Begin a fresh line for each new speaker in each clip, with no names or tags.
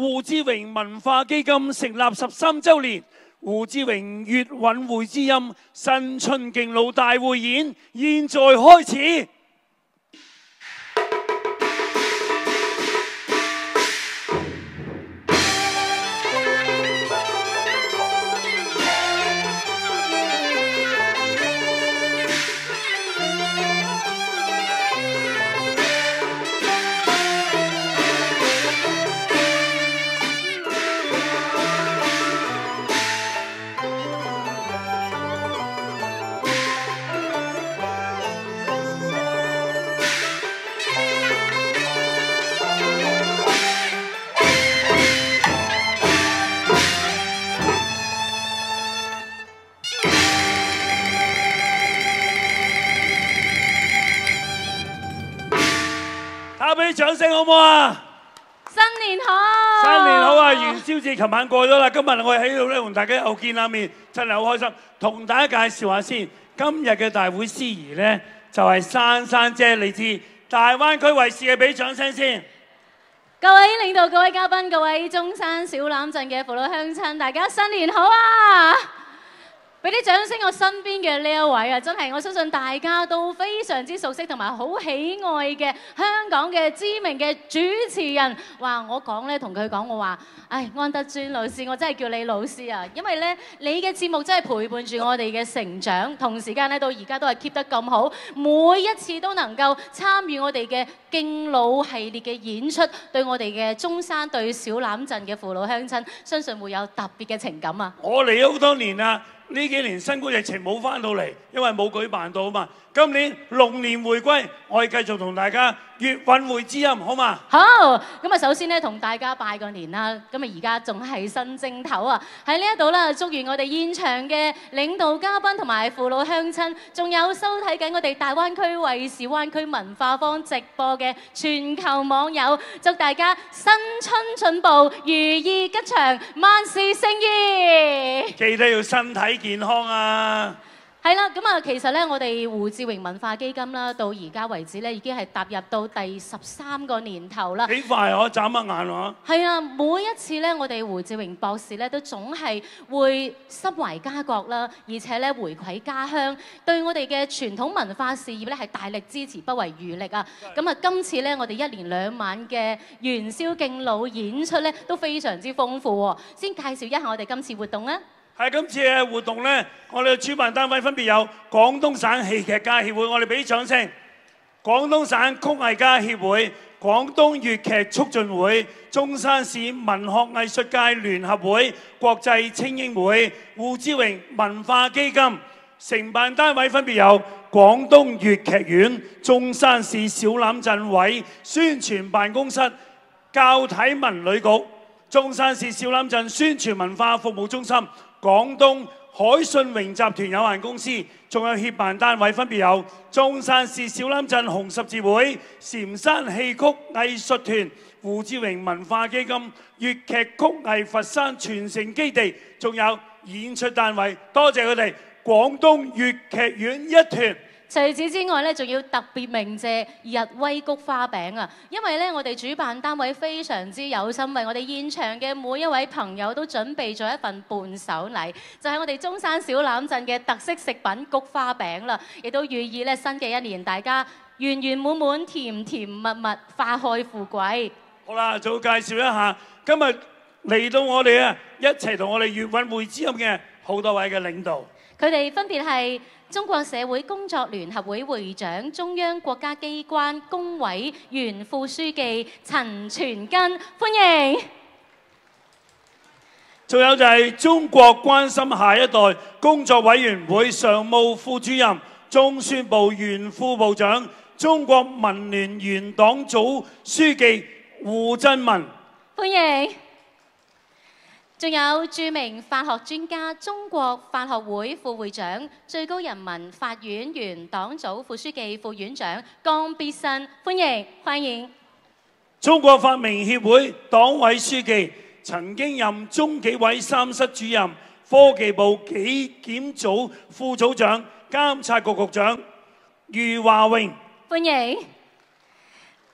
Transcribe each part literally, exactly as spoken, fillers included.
胡志榮文化基金成立十三週年，胡志榮粵韻會之音新春敬老大匯演現在開始。打俾掌聲好唔好啊？
新年好！
新年好啊！元宵節琴晚過咗啦，今日我哋喺度咧同大家又見下面，真係好開心。同大家介紹下先，今日嘅大會司儀咧就係珊珊姐，嚟自大灣區衛視嘅，俾掌聲先。
各位領導、各位嘉賓、各位中山小欖鎮嘅父老鄉親，大家新年好啊！俾啲掌聲我身邊嘅呢一位啊，真係我相信大家都非常之熟悉同埋好喜愛嘅香港嘅知名嘅主持人。哇！我講咧同佢講，我話：唉，安德尊老師，我真係叫你老師啊，因為咧你嘅節目真係陪伴住我哋嘅成長，同時間咧到而家都係 keep 得咁好，每一次都能夠參與我哋嘅敬老系列嘅演出，對我哋嘅中山對小欖鎮嘅父老鄉親，相信會有特別嘅情感啊！
我嚟咗好多年啦。呢幾年新冠疫情冇翻到嚟，因為冇舉辦到啊嘛。今年龍年回歸，我哋繼續同大家粵韻會之音，好嘛？
好，咁啊首先咧同大家拜個年啦。咁啊而家仲係新正頭啊，喺呢一度啦，祝願我哋現場嘅領導嘉賓同埋父老鄉親，仲有收睇緊我哋大灣區衛視灣區文化坊直播嘅全球網友，祝大家新春進步，如意吉祥，萬事勝意。
記得要身體健康啊！
係啦，咁啊，其實咧，我哋胡志榮文化基金啦，到而家為止咧，已經係踏入到第十三個年頭啦。
幾快啊！眨一眼喎。
係啊，每一次咧，我哋胡志榮博士咧，都總係會心懷家國啦，而且咧回饋家鄉，對我哋嘅傳統文化事業咧係大力支持，不遺餘力啊！咁啊，今次咧，我哋一連兩晚嘅元宵敬老演出咧，都非常之豐富喎。先介紹一下我哋今次活動啊！
係今次嘅活動呢，我哋嘅主辦單位分別有廣東省戲劇家協會，我哋俾啲掌聲；廣東省曲藝家協會、廣東粵劇促進會、中山市文學藝術界聯合會、國際青英會、胡志榮文化基金。承辦單位分別有廣東粵劇院、中山市小欖鎮委宣傳辦公室、教體文旅局、中山市小欖鎮宣傳文化服務中心、廣東海信榮集團有限公司，仲有協辦單位分別有中山市小欖鎮紅十字會、禪山戲曲藝術團、胡志榮文化基金、粵劇曲藝佛山傳承基地，仲有演出單位，多謝佢哋廣東粵劇院一團。
除此之外咧，仲要特別鳴謝日威菊花餅啊！因為咧，我哋主辦單位非常之有心，為我哋現場嘅每一位朋友都準備咗一份伴手禮，就係我哋中山小欖鎮嘅特色食品菊花餅啦，亦都寓意咧新嘅一年大家圓圓滿滿、甜甜蜜蜜、花開富貴。
好啦，就介紹一下今日嚟到我哋啊，一齊同我哋粵韻會之音嘅好多位嘅領導，
佢哋分別係中國社會工作聯合會會長、中央國家機關工委原副書記陳全根，歡迎。
仲有就係中國關心下一代工作委員會常務副主任、中宣部原副部長、中國民聯原黨組書記胡振文，
歡迎。仲有著名法學專家、中國法學會副會長、最高人民法院原黨組副書記、副院長江必生，歡迎歡迎。
中國發明協會黨委書記，曾經任中紀委三室主任、科技部紀檢組副組長、監察局局長余華榮，
歡迎。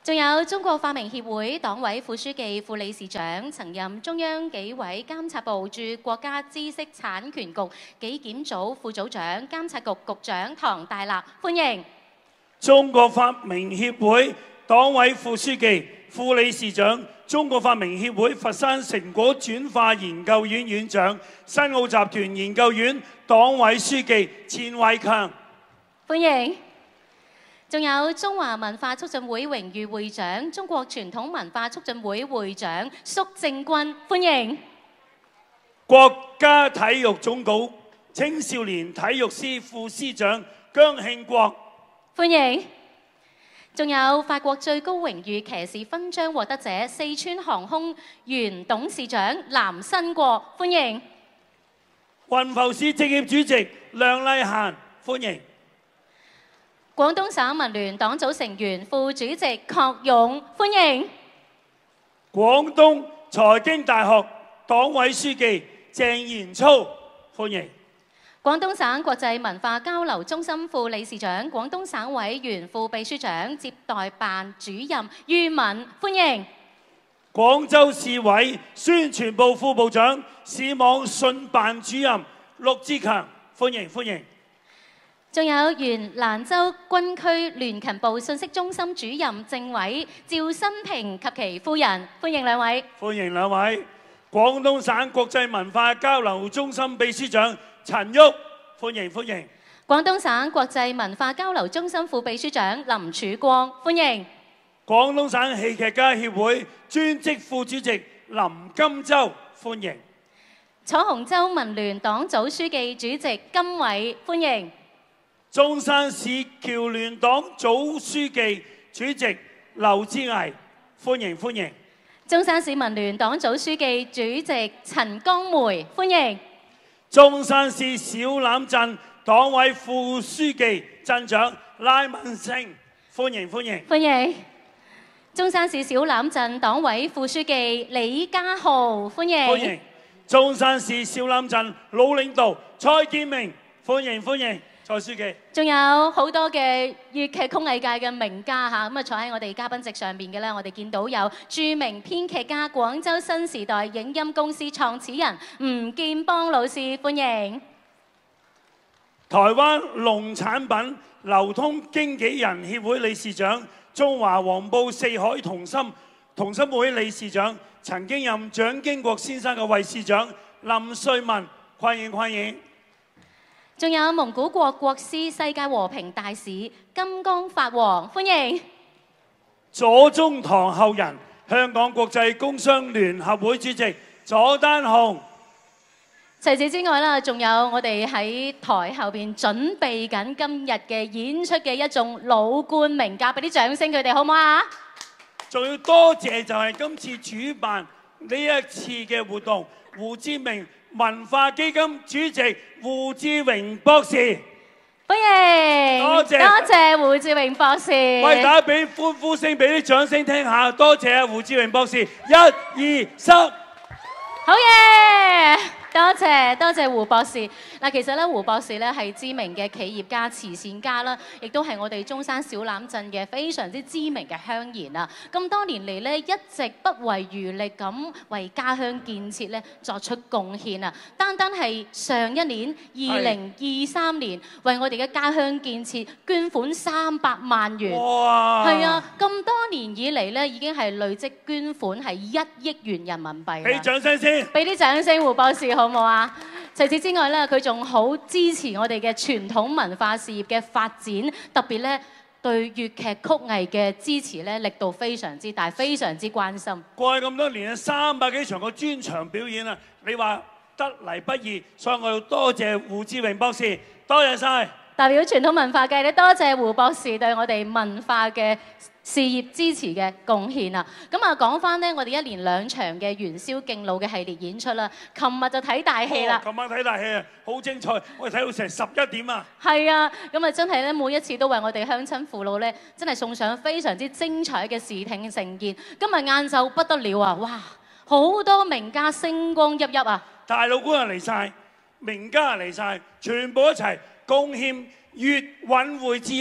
仲有中國法明協會黨委副書記、副理事長，曾任中央紀委監察部駐國家知識產權局紀檢組副組長、監察局局長唐大立，歡迎。
中國發明協會黨委副書記、副理事長，中國發明協會佛山成果轉化研究院院長，新奧集團研究院黨委書記錢偉強，
歡迎。仲有中華文化促進會榮譽會長、中國傳統文化促進會會長蘇正軍，歡迎。
國家體育總局青少年體育司副司長姜慶國，
歡迎。仲有法國最高榮譽騎士勳章獲得者四川航空原董事長藍新國，歡迎。
雲浮市政協主席梁麗嫻，歡迎。
廣東省文聯黨組成員副主席郝勇，歡迎。
廣東財經大學黨委書記鄭延操，歡迎。
廣東省國際文化交流中心副理事長、廣東省委原副秘書長、接待辦主任于敏，歡迎。
廣州市委宣傳部副部長、市網信辦主任陸志強，歡迎歡迎。
仲有原蘭州軍區聯勤部信息中心主任政委趙新平及其夫人，歡迎兩位。
歡迎兩位。廣東省國際文化交流中心秘書長陳旭，歡迎歡迎。
廣東省國際文化交流中心副秘書長林曙光，歡迎。
廣東省戲劇家協會專職副主席林金洲，歡迎。
楚雄州文聯黨組書記主席金偉，歡迎。
中山市僑聯黨組書記主席劉志毅，歡迎歡迎。
中山市文聯黨組書記主席陳江梅，歡迎。
中山市小欖鎮黨委副書記鎮長拉文成，歡迎歡迎。
歡迎。中山市小欖鎮黨委副書記李家豪，歡迎。
歡迎。中山市小欖鎮老領導蔡建明，歡迎歡迎。蔡書記，
仲有好多嘅粵劇曲藝界嘅名家嚇，咁啊坐喺我哋嘉賓席上邊嘅咧，我哋見到有著名編劇家、廣州新時代影音公司創始人吳建邦老師，歡迎。
台灣農產品流通經紀人協會理事長、中華黃埔四海同心同心會理事長，曾經任蔣經國先生嘅衛士長林瑞文，歡迎歡迎。
仲有蒙古國國師、世界和平大使金剛法王，歡迎。
左宗棠後人，香港國際工商聯合會主席左丹雄。
除此之外啦，仲有我哋喺台後邊準備緊今日嘅演出嘅一眾老倌名家，俾啲掌聲佢哋好唔好啊？
仲要多謝就係今次主辦呢一次嘅活動，胡志明文化基金主席胡志榮博士，
歡迎，
多謝
多謝胡志榮博士。
喂，大家俾歡呼聲，俾啲掌聲聽下，多謝啊胡志榮博士，一二三，
好嘢！多謝多謝胡博士。嗱，其實咧胡博士咧係知名嘅企業家、慈善家啦，亦都係我哋中山小欖鎮嘅非常之知名嘅鄉賢啊。咁多年嚟咧，一直不遺餘力咁為家鄉建設咧作出貢獻啊！單單係上一年二零二三年，為我哋嘅家鄉建設捐款三百萬元。
哇！
係啊，咁多年以嚟咧，已經係累積捐款係一億元人民幣。
俾掌聲先，
俾啲掌聲胡博士好唔好啊？除此之外咧，佢仲好支持我哋嘅傳統文化事業嘅發展，特別咧對粵劇曲藝嘅支持咧力度非常之大，非常之關心。
過去咁多年三百幾場嘅專場表演啊，你話得嚟不易，所以我要多謝胡志榮博士，多謝晒。
代表傳統文化界咧，多謝胡博士對我哋文化嘅事業支持嘅貢獻啊！咁啊，講翻呢，我哋一連兩場嘅元宵敬老嘅系列演出啦。琴日就睇大戲啦。
琴晚睇大戲啊，好精彩！我哋睇到成十一點啊。係
啊，咁啊真係咧，每一次都為我哋鄉親父老咧，真係送上非常之精彩嘅視聽盛宴。今日晏晝不得了啊！哇，好多名家星光熠熠啊！
大老倌啊嚟晒，名家嚟晒，全部一齊貢獻粵韻匯之音。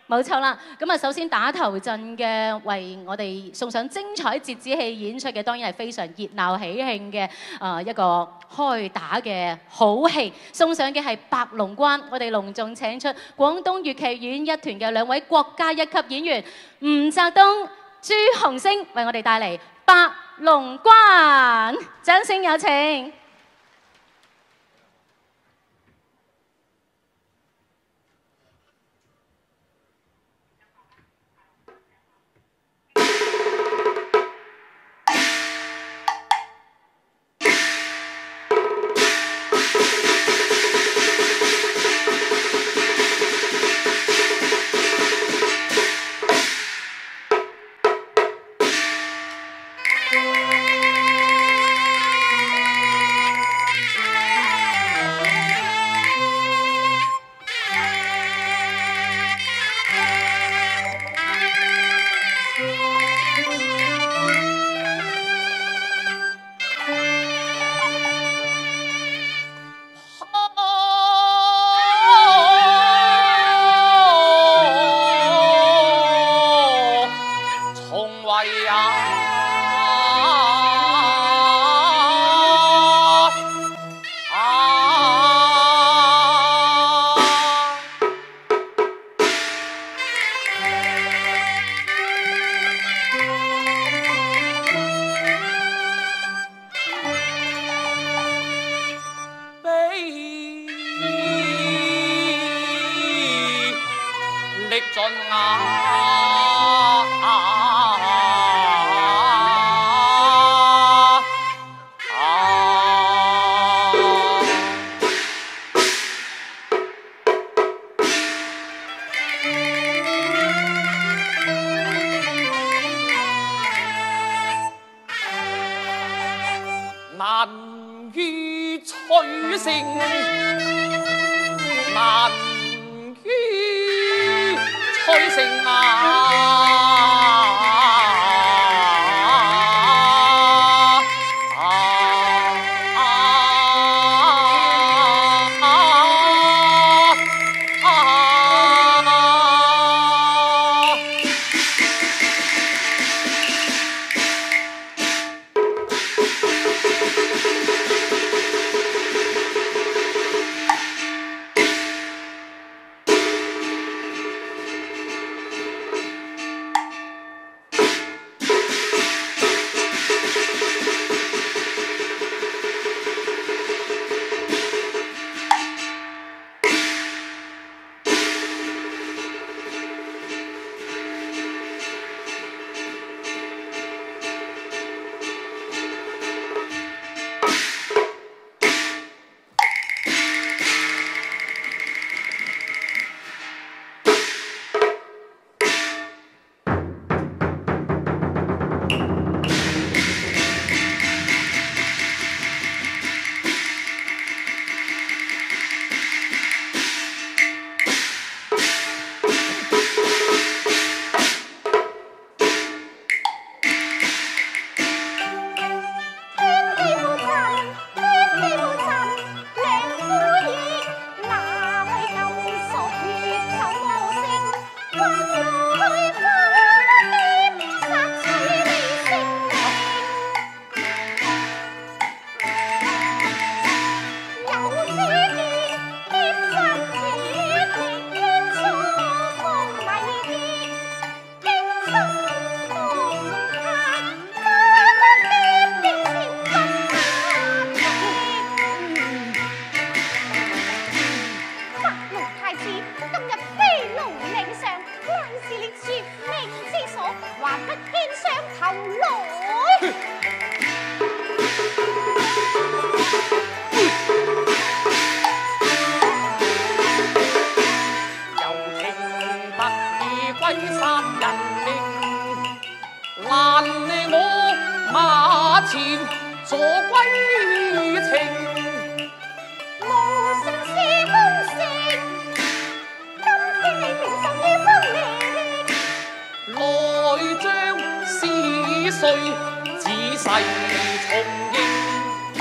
冇錯啦，咁啊首先打頭陣嘅為我哋送上精彩折子戲演出嘅，當然係非常熱鬧喜慶嘅誒一個開打嘅好戲，送上嘅係白龍關，我哋隆重請出廣東粵劇院一團嘅兩位國家一級演員吳澤東、朱紅星為我哋帶嚟白龍關，掌聲有請。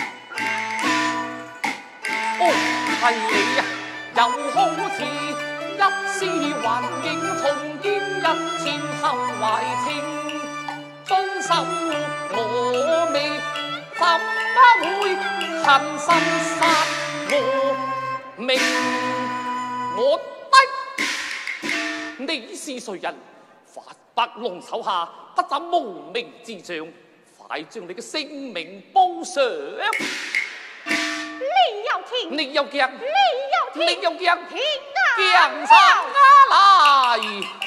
係你啊，又好似一絲幻境重見日前後懷情，遵守我命，怎會狠心殺我命？我低，你是誰人？發白龍手下不斬無名之將，快將你嘅性命報上！
你又聽，
你又驚，
你又聽，
你又驚，
聽
驚殺來！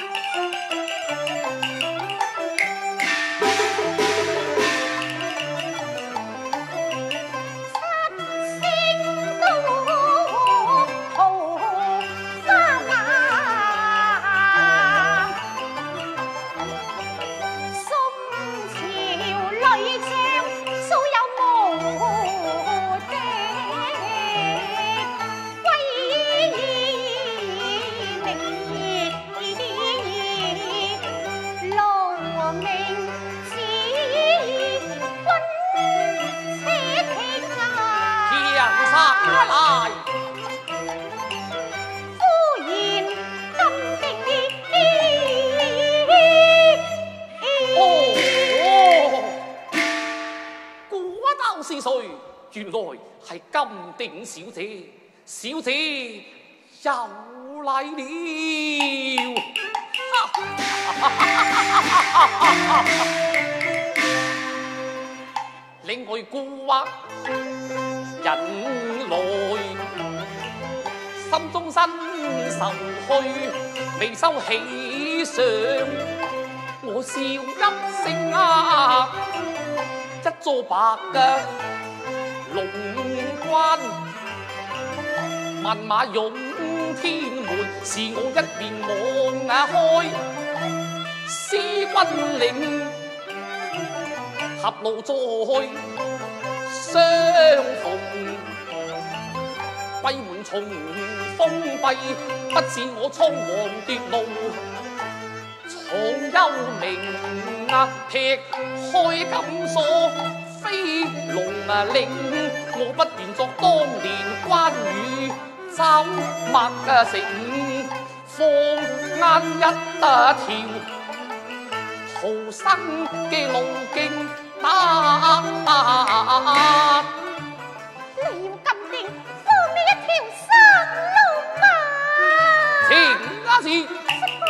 原來係金鼎小姐，小姐又嚟了。令我蠱惑人來，心中身愁去，未收喜上。我笑一聲啊，一座白嘅龍關，萬馬湧天門，是我一面望開。師君領合路再相逢，閉門重封閉，不似我倉皇奪路。藏幽冥啊，劈開金鎖，飛龍啊令我不願作當年關羽走麥啊城，放眼一啊條逃生嘅路徑打。
你要咁定放你一條生路嘛？
情啊是。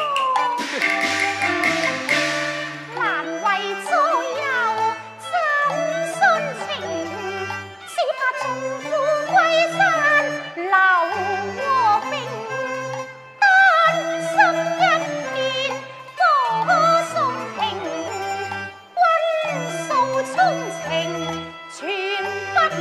難為左右怎殉情，只怕縱虎歸山留和平。丹心一片歌頌平，君訴衷情全不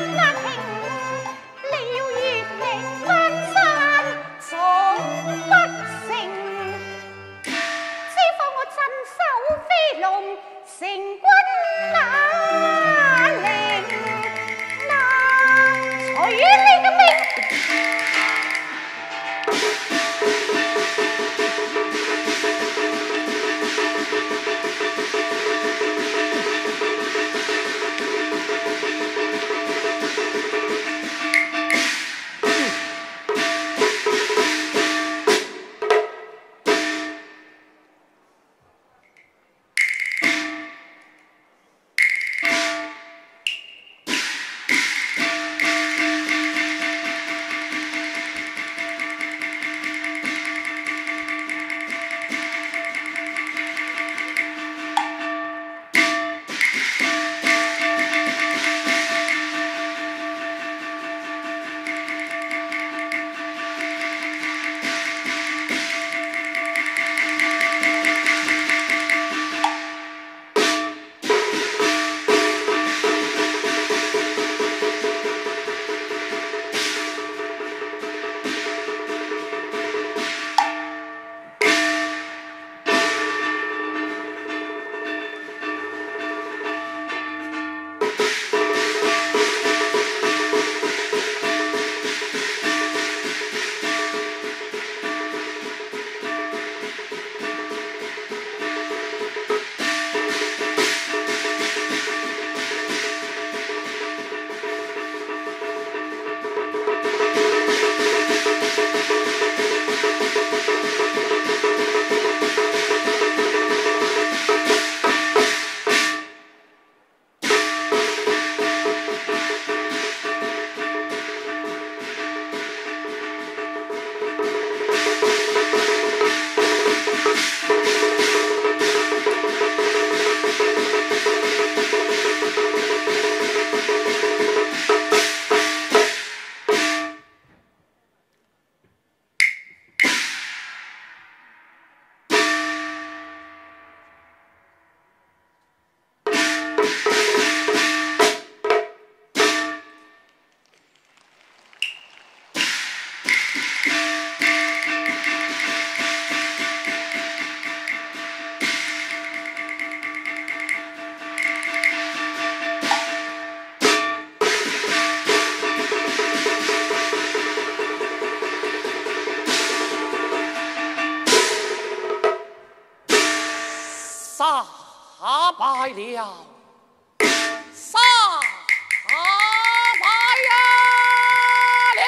杀败了，杀败了。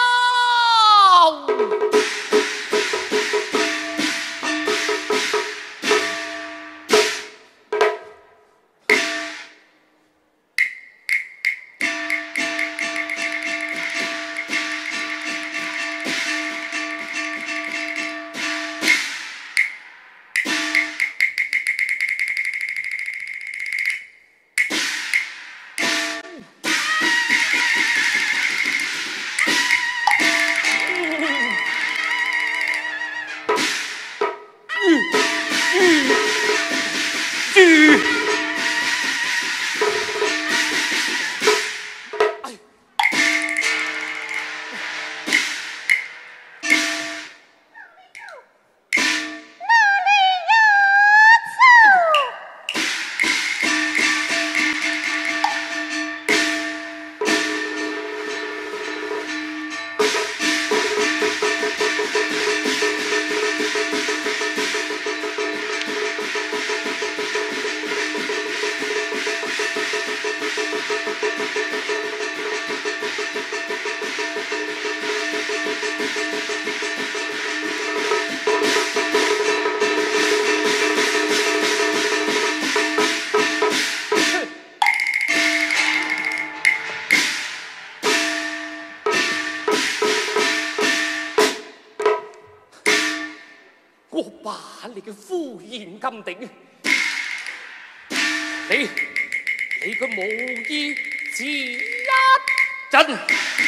我把你嘅敷衍咁定，你你嘅無意只一陣，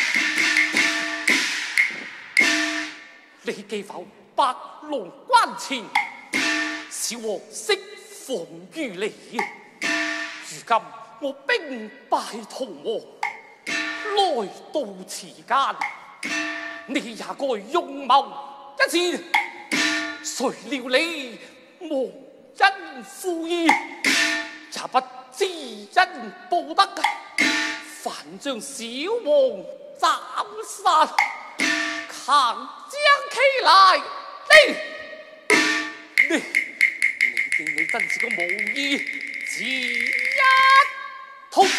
你記否白龍關前，小王釋放於你，如今我兵敗逃亡，來到此間，你也該勇謀一戰。誰料你忘恩負義，也不知恩報德，反將小王斬殺，強將其來，你你你認你真是個無義之一通。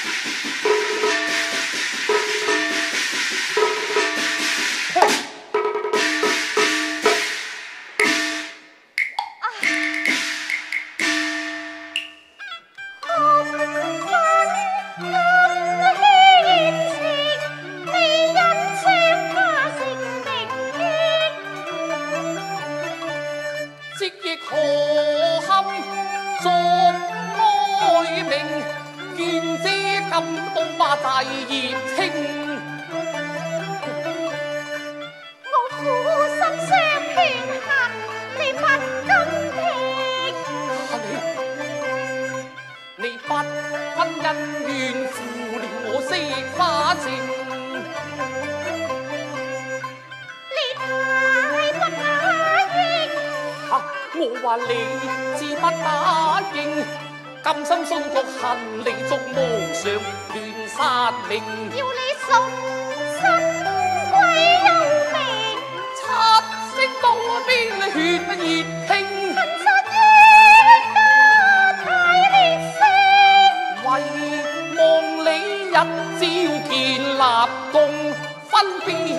我話你自不答應，甘心殉國恨你逐夢上亂殺命，
要你送身歸幽冥，
七色多邊血不熱興，
恨殺於家太烈性，
為望你日朝見立功，分標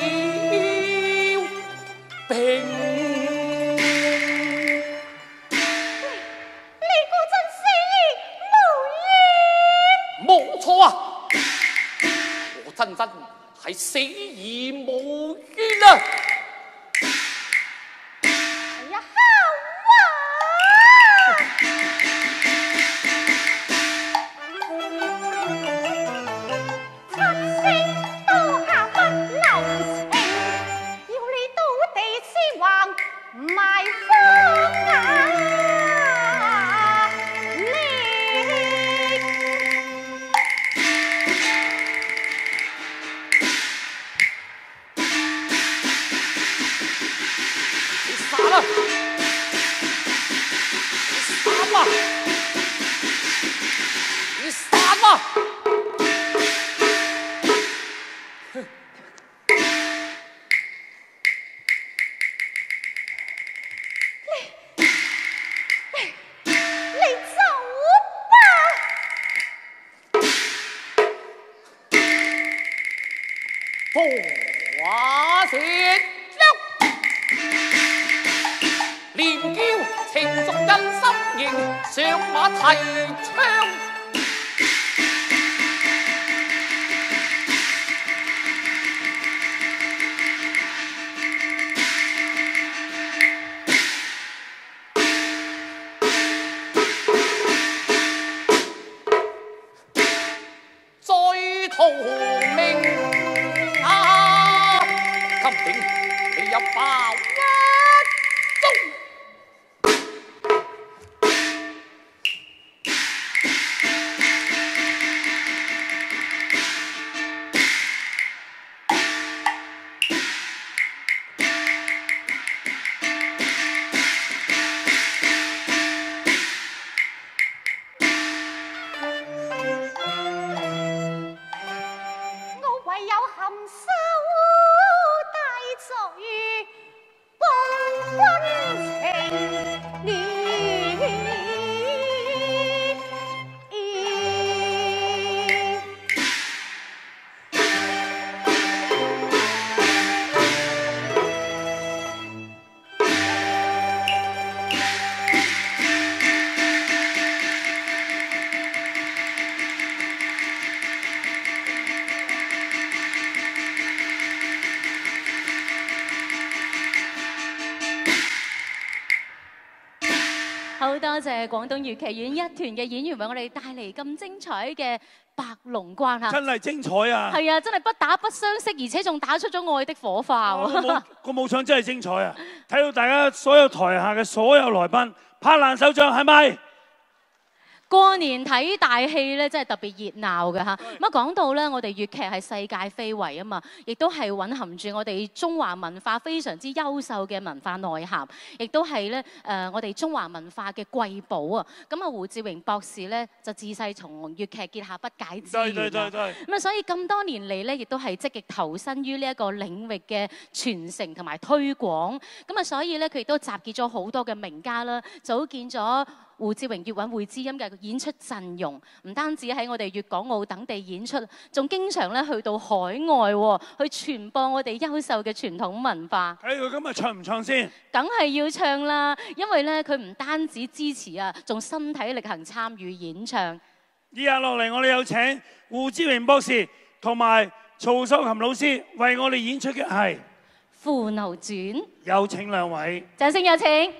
兵。冇錯啊！我真真係死而無冤啊！
哎呀，好啊！七星刀下不留情，要你倒地屍橫埋風啊！
花石竹，連叫情熟人心型，上馬提槍。逃命啊！今年你有把握中。
好多謝廣東粵劇院一團嘅演員為我哋帶嚟咁精彩嘅白龍關嚇，
真係精彩啊！
係啊，真係不打不相識，而且仲打出咗愛的火花喎！
個武場真係精彩啊！睇到大家所有台下嘅所有來賓拍爛手掌，係咪？
過年睇大戲咧，真係特別熱鬧嘅嚇。咁啊講到咧，我哋粵劇係世界非遺啊嘛，亦都係蘊含住我哋中華文化非常之優秀嘅文化內涵，亦都係咧誒我哋中華文化嘅瑰寶啊！咁啊，胡志榮博士咧就自細從粵劇結下不解之緣啊。
對對對對。
咁啊，所以咁多年嚟咧，亦都係積極投身於呢一個領域嘅傳承同埋推廣。咁啊，所以咧佢亦都集結咗好多嘅名家啦，組建咗胡志榮粵韻會之音嘅演出陣容，唔單止喺我哋粵港澳等地演出，仲經常咧去到海外喎，去傳播我哋優秀嘅傳統文化。
睇佢今日唱唔唱先？
梗係要唱啦，因為咧佢唔單止支持啊，仲身體力行參與演唱。
以下落嚟，我哋有請胡志榮博士同埋曹秀琴老師為我哋演出嘅係《
扶牛傳》，
有請兩位，
掌聲有請。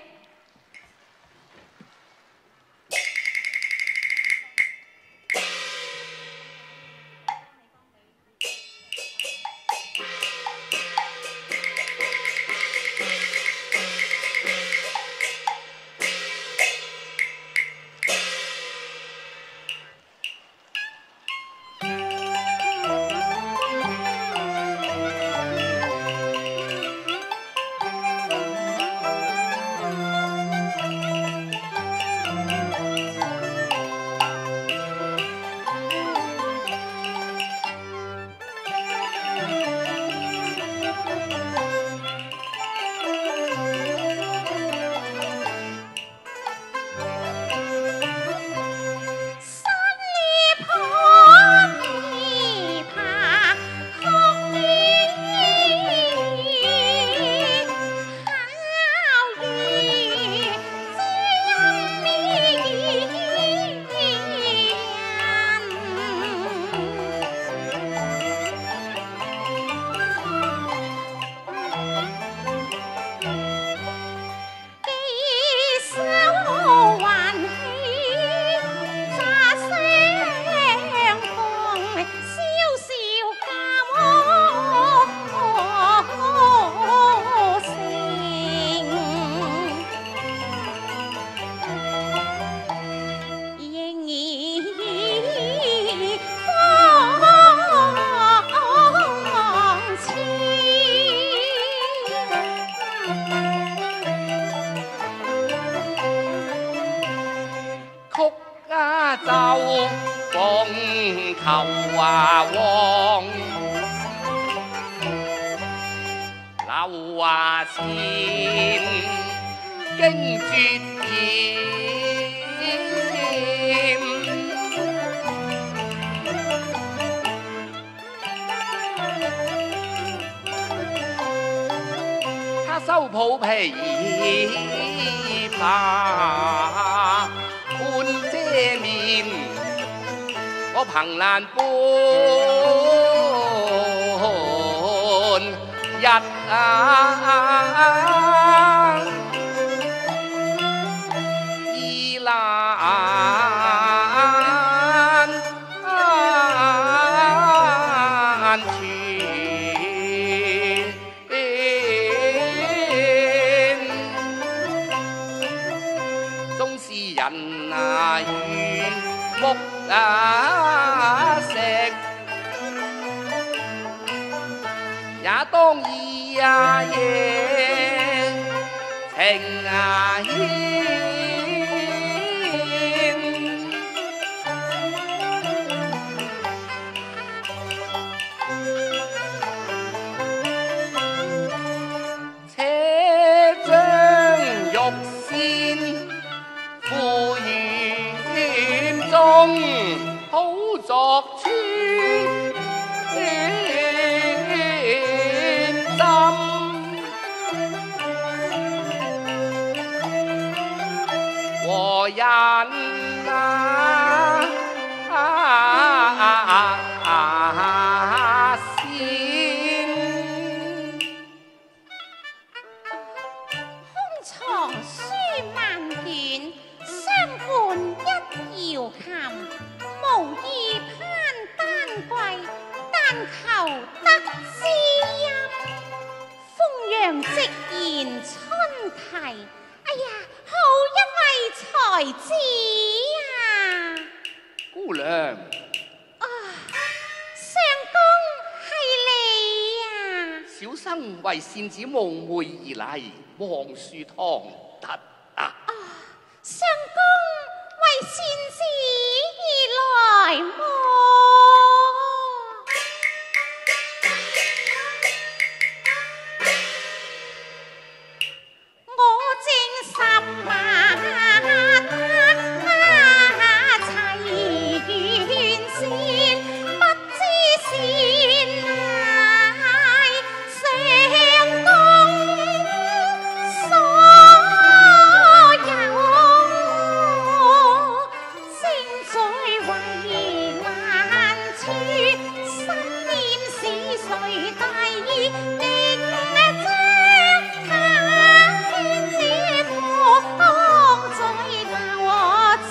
收抱琵琶，半遮面，我憑欄半日啊，依欄前，縱是人啊如木啊石，也當意啊嘢情啊牽。且將玉仙付院中，好作穿針。和人啊啊啊先。
空藏書萬卷，相伴一遙琴。無意攀丹桂，但求得知音。風揚直言春啼，哎呀，好一位才子啊！
姑娘，
啊，相公係你啊！
小生為善子夢寐而嚟，望書堂得啊！
相公為善子而來麼？我正十馬齊元先，不知善乃相公所有。正在為難處，心念是誰大意？定將他牽這放在我前。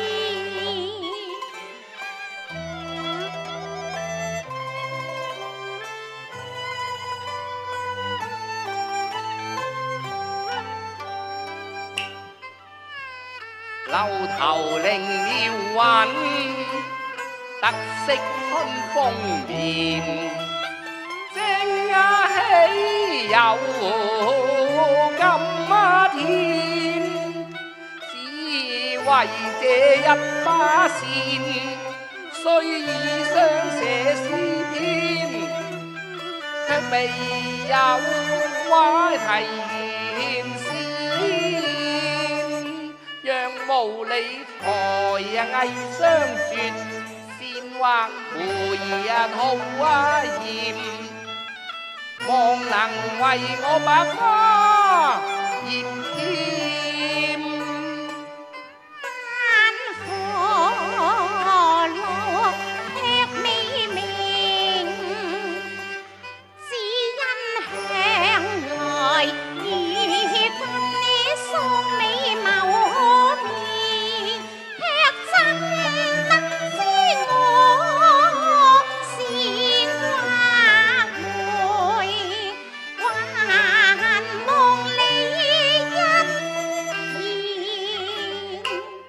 樓頭靈妙韻，特色春風面，正啊喜有金啊天，只為這一把線，雖已相寫詩篇，卻未有歪題言先。讓無理才啊藝相絕，煽惑梅啊吐啊鹽，望能為我把花熱添。
丹火爐卻未明，只因向來與君你送美貌面，卻怎能知我是畫梅，還夢你一言。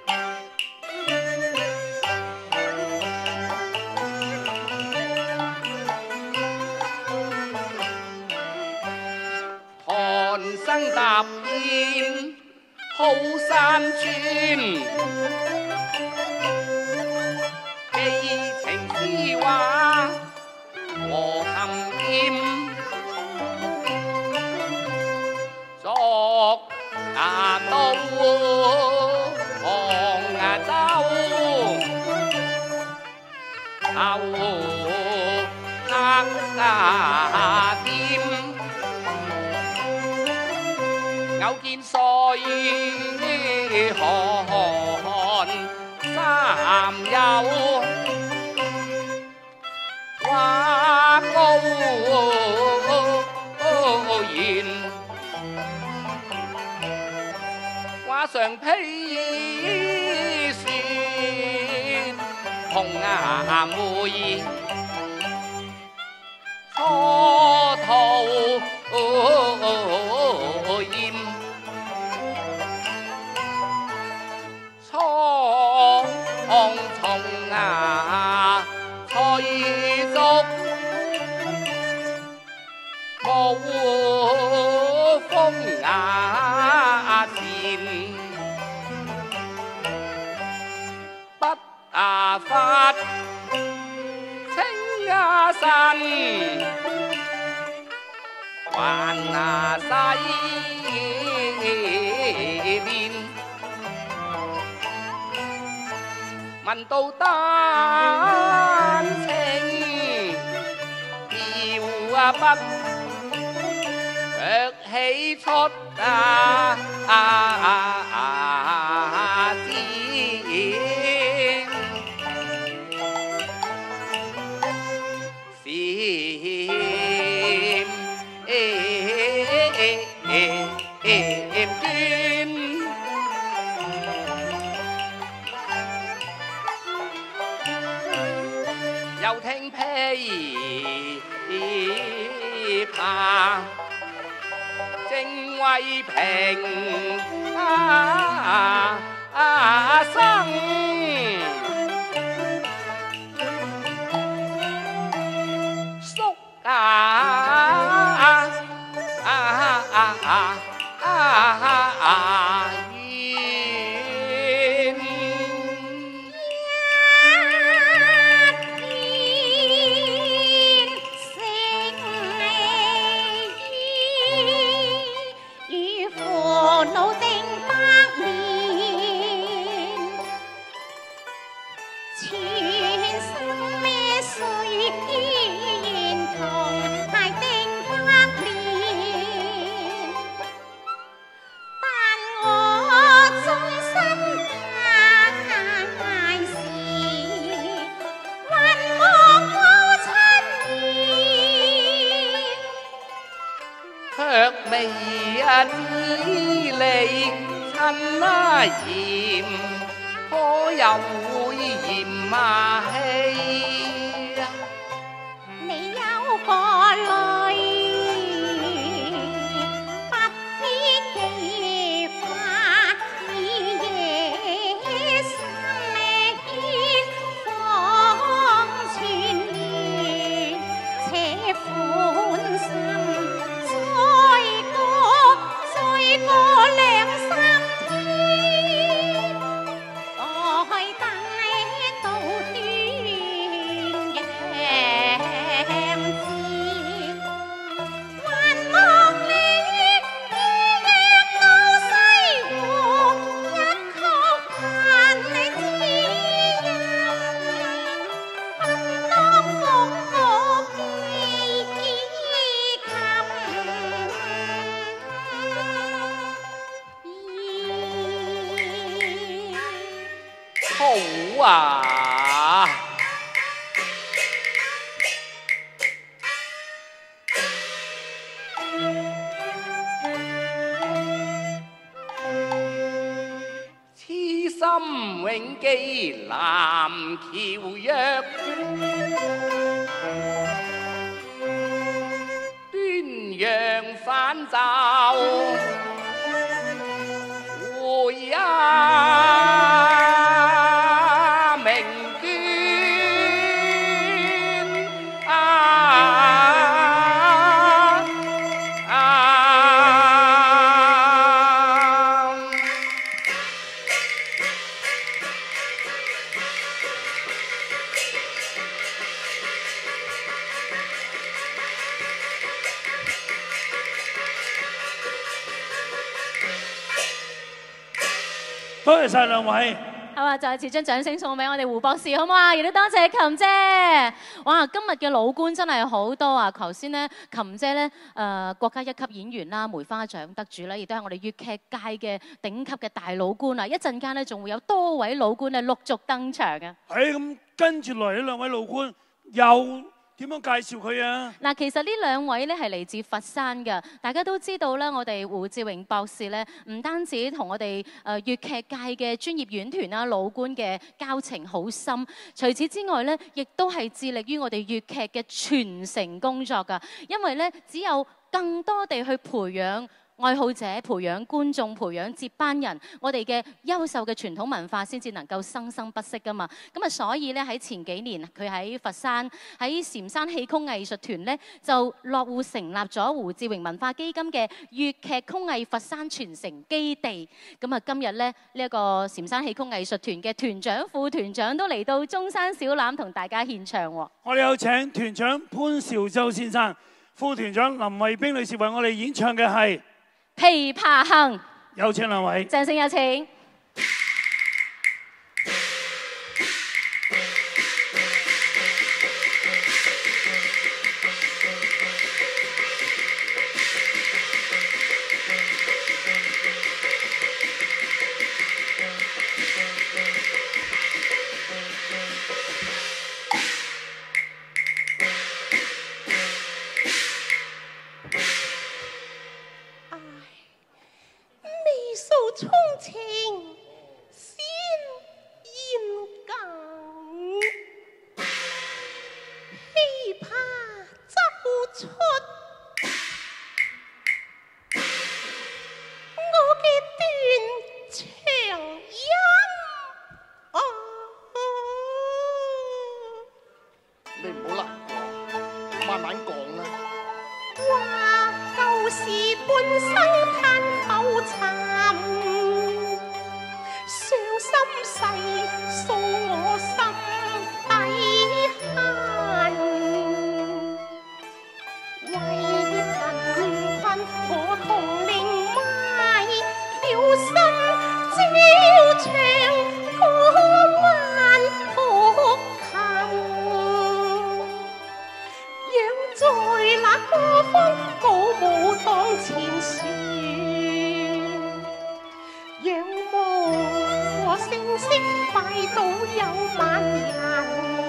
寒生踏遍好山川，寄情詩畫和琴劍，作啊到杭啊州，後客啊店。 有見水寒三友，畫高言，畫上披雪紅顏梅，初桃艷。蒼松啊，翠竹無風雅前，不啊發青啊神，還啊西邊。聞到丹青調啊不卻起出啊啊啊尖，閃端。又聽琵琶正為平啊啊生，叔啊啊啊啊啊未啊知你親啊嫌，可又會嫌啊氣？
你有個女，不必記掛以夜心牽芳前緣，且歡心。過兩三天，待等到端陽節，還望你依約到西湖，一曲彈你知音，不當逢我記琴。
好啊！痴心永記南橋約，端陽返照回啊！
多謝晒兩位。
好啊，再次將掌聲送俾我哋胡博士，好唔好啊？亦都多謝琴姐。哇，今日嘅老官真係好多啊！頭先咧，琴姐咧，誒、呃、國家一級演員啦，梅花獎得主啦，亦都係我哋粵劇界嘅頂級嘅大老官啊！一陣間咧，仲會有多位老官咧陸續登場啊！
誒咁跟住嚟呢兩位老官又點樣介紹佢啊？
嗱，其實呢兩位咧係嚟自佛山嘅，大家都知道咧，我哋胡志榮博士咧，唔單止同我哋誒粵劇界嘅專業院團啦、老官嘅交情好深，除此之外咧，亦都係致力於我哋粵劇嘅傳承工作㗎。因為咧，只有更多地去培養愛好者，培養觀眾，培養接班人，我哋嘅優秀嘅傳統文化先至能夠生生不息噶嘛。咁啊，所以咧喺前幾年，佢喺佛山喺禪山戲曲藝術團咧就落戶成立咗胡志榮文化基金嘅粵劇曲藝佛山傳承基地。咁啊，今日咧呢一個禪山戲曲藝術團嘅團長、副團長都嚟到中山小欖同大家獻唱喎。
我哋有請團長潘兆洲先生、副團長林慧冰女士為我哋演唱嘅係
《琵琶行》，
有請兩位，
掌聲有請。
衷情先言更，琵琶奏出我嘅斷腸音。啊！
你唔好難過，慢慢講啦。
話舊時半生嘆浮沉，傷心世掃我心底恨，為貧困我同齡賣了心，照唱歌晚哭琴，讓在那歌坊歌舞當前船，讓我聲色快到有萬人，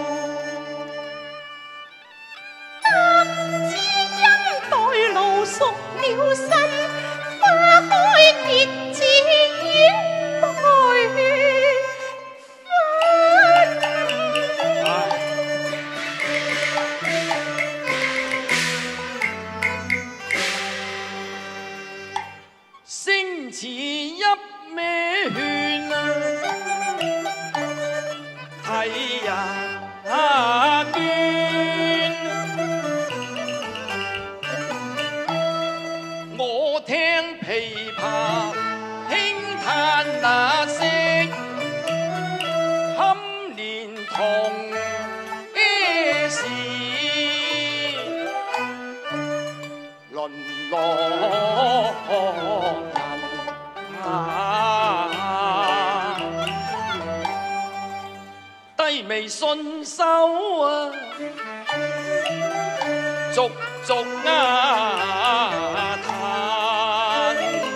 得知音待露熟了身，花開結子演來分。
星詞入咩圈啊？睇呀娟，我聽琵琶輕嘆那些堪年同時，淪落低眉順手啊，逐逐啊嘆，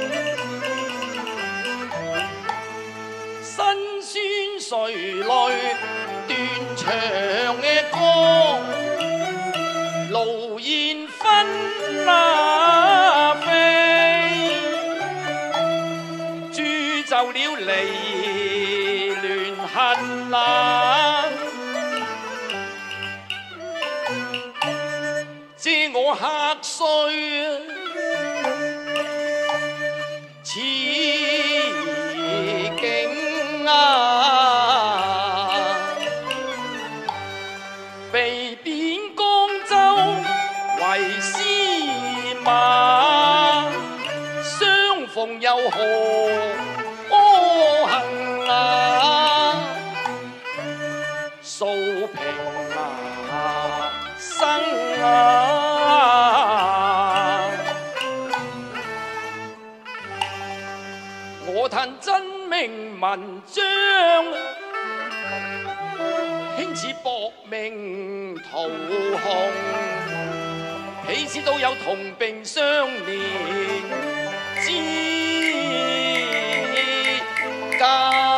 辛酸垂淚斷腸嘅歌，勞燕分啊飛，鑄就了離亂恨啊！借我客歲啊，此景啊，被貶江州為司馬，相逢又何柯行啊？掃平啊生啊！我嘆真命文章，興似搏命圖紅，彼此都有同病相憐之感。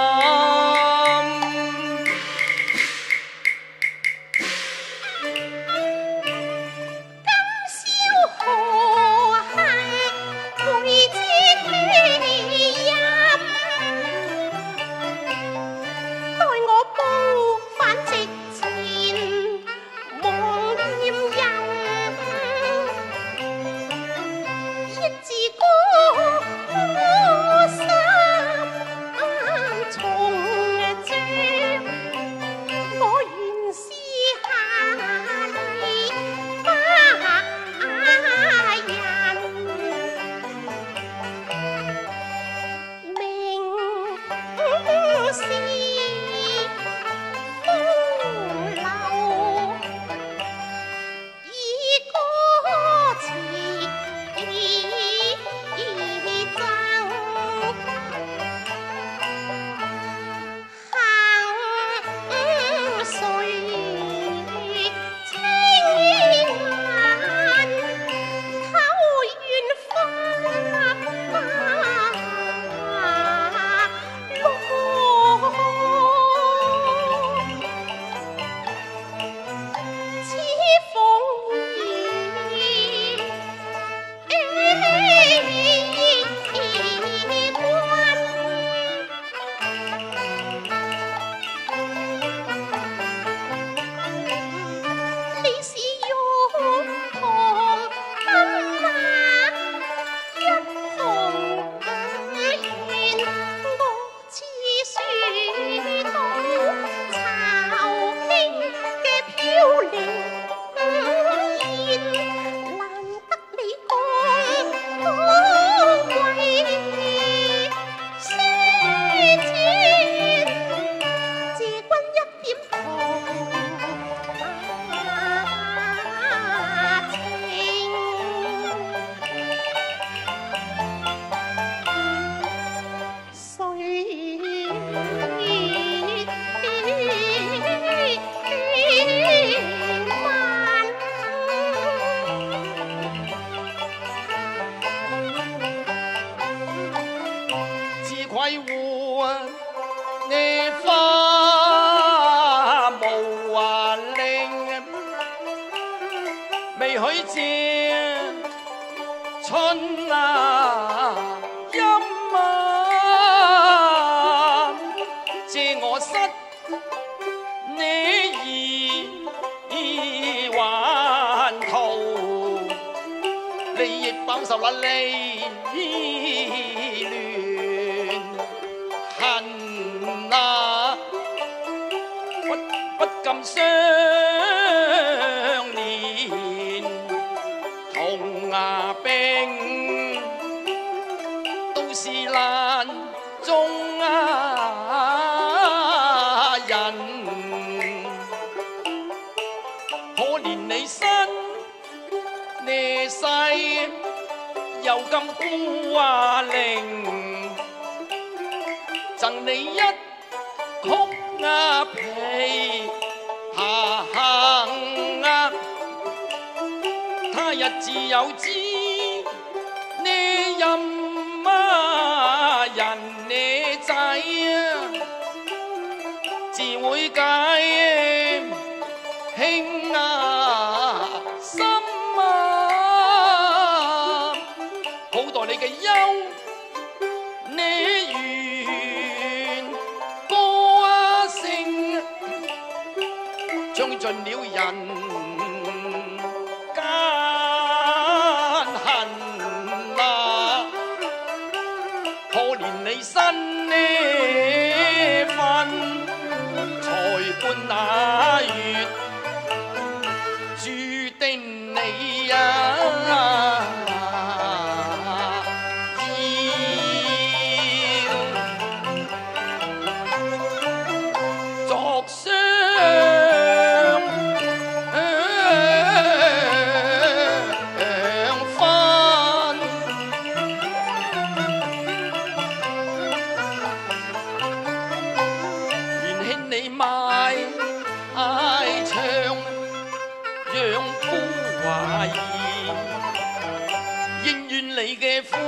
應願你嘅夫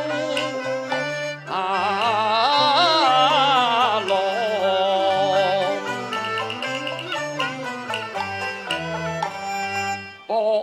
啊郎。哦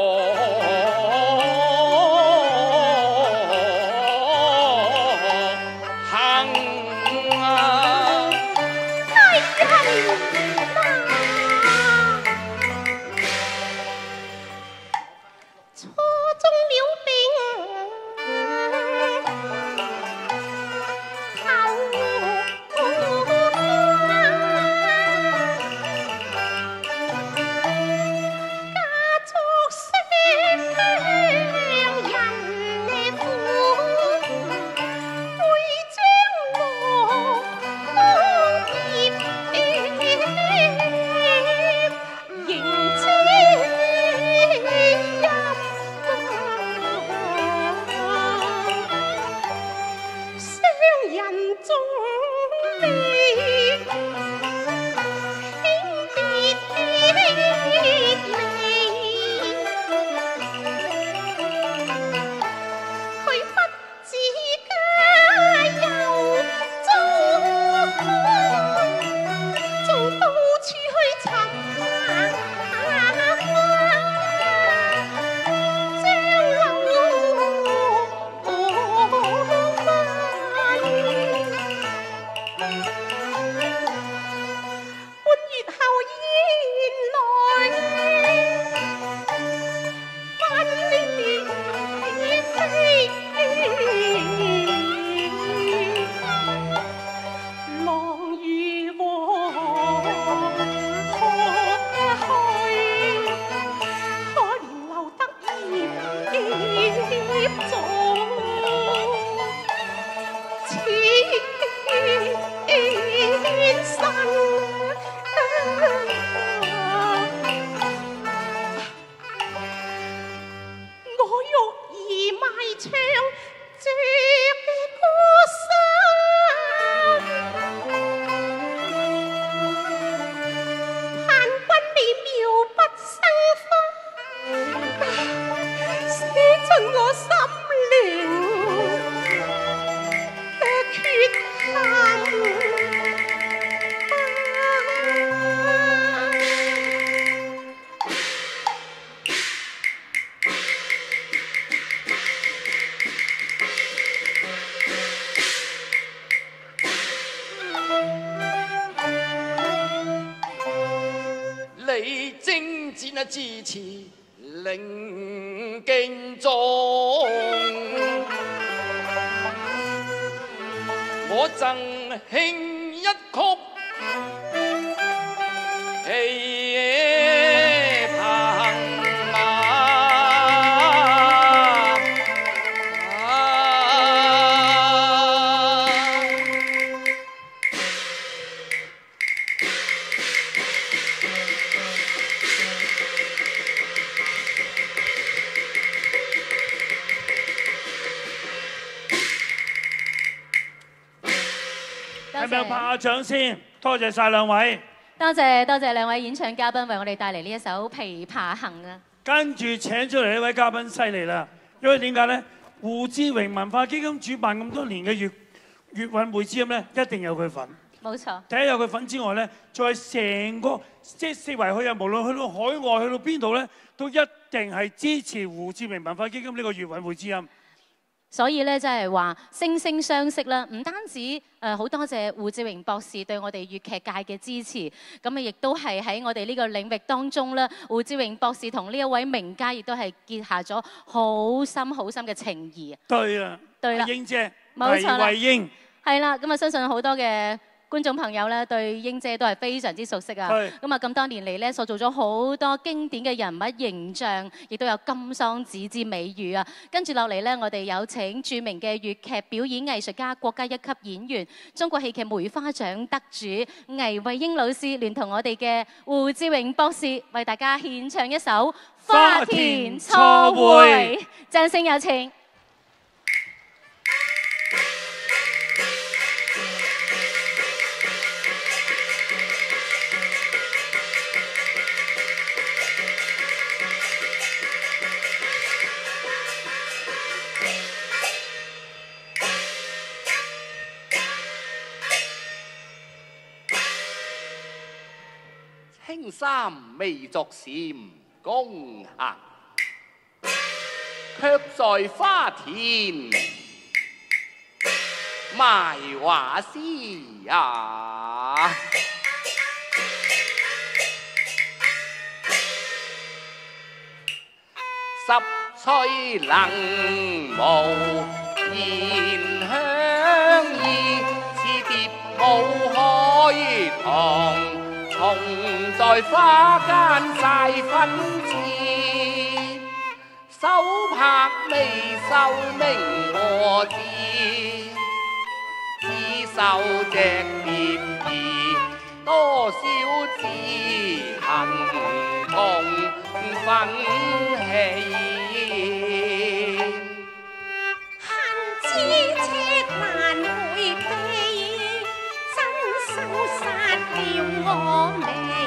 你征戰啊，支持靈競中，我贈慶一曲戲棚馬。
係咪拍下掌先？多謝晒兩位。
多謝多謝兩位演唱嘉賓為我哋帶嚟呢一首《琵琶行》啊！
跟住請出嚟呢位嘉賓犀利啦，因為點解咧？胡志榮文化基金主辦咁多年嘅粵粵韻會之音咧，一定有佢份。
冇錯。第
一有佢份之外咧，再成個即係四圍去啊，無論去到海外，去到邊度咧，都一定係支持胡志榮文化基金呢個粵韻會之音。
所以咧，即係話惺惺相惜啦，唔單止誒好多謝胡志榮博士對我哋粵劇界嘅支持，咁啊亦都係喺我哋呢個領域當中咧，胡志榮博士同呢一位名家亦都係結下咗好深好深嘅情誼。
對啦，
對啦，
英姐，
冇錯啦，
黎慧英，
係啦，咁啊相信好多嘅觀眾朋友咧對英姐都係非常之熟悉啊！咁啊咁多年嚟咧，塑造咗好多經典嘅人物形象，亦都有金桑子之美譽啊！跟住落嚟咧，我哋有請著名嘅粵劇表演藝術家、國家一級演員、中國戲劇梅花獎得主倪慧英老師，聯同我哋嘅胡志榮博士，為大家獻唱一首《花田錯會》，掌聲有請。
青衫未作禪公行，卻在花田賣畫詩啊！十歲能無言香意，似蝶舞海棠，同在花間晒分枝，手拍未秀明和字，只手隻蝶兒，多少字痕同分氣。
知尺難回避，真手殺了我未？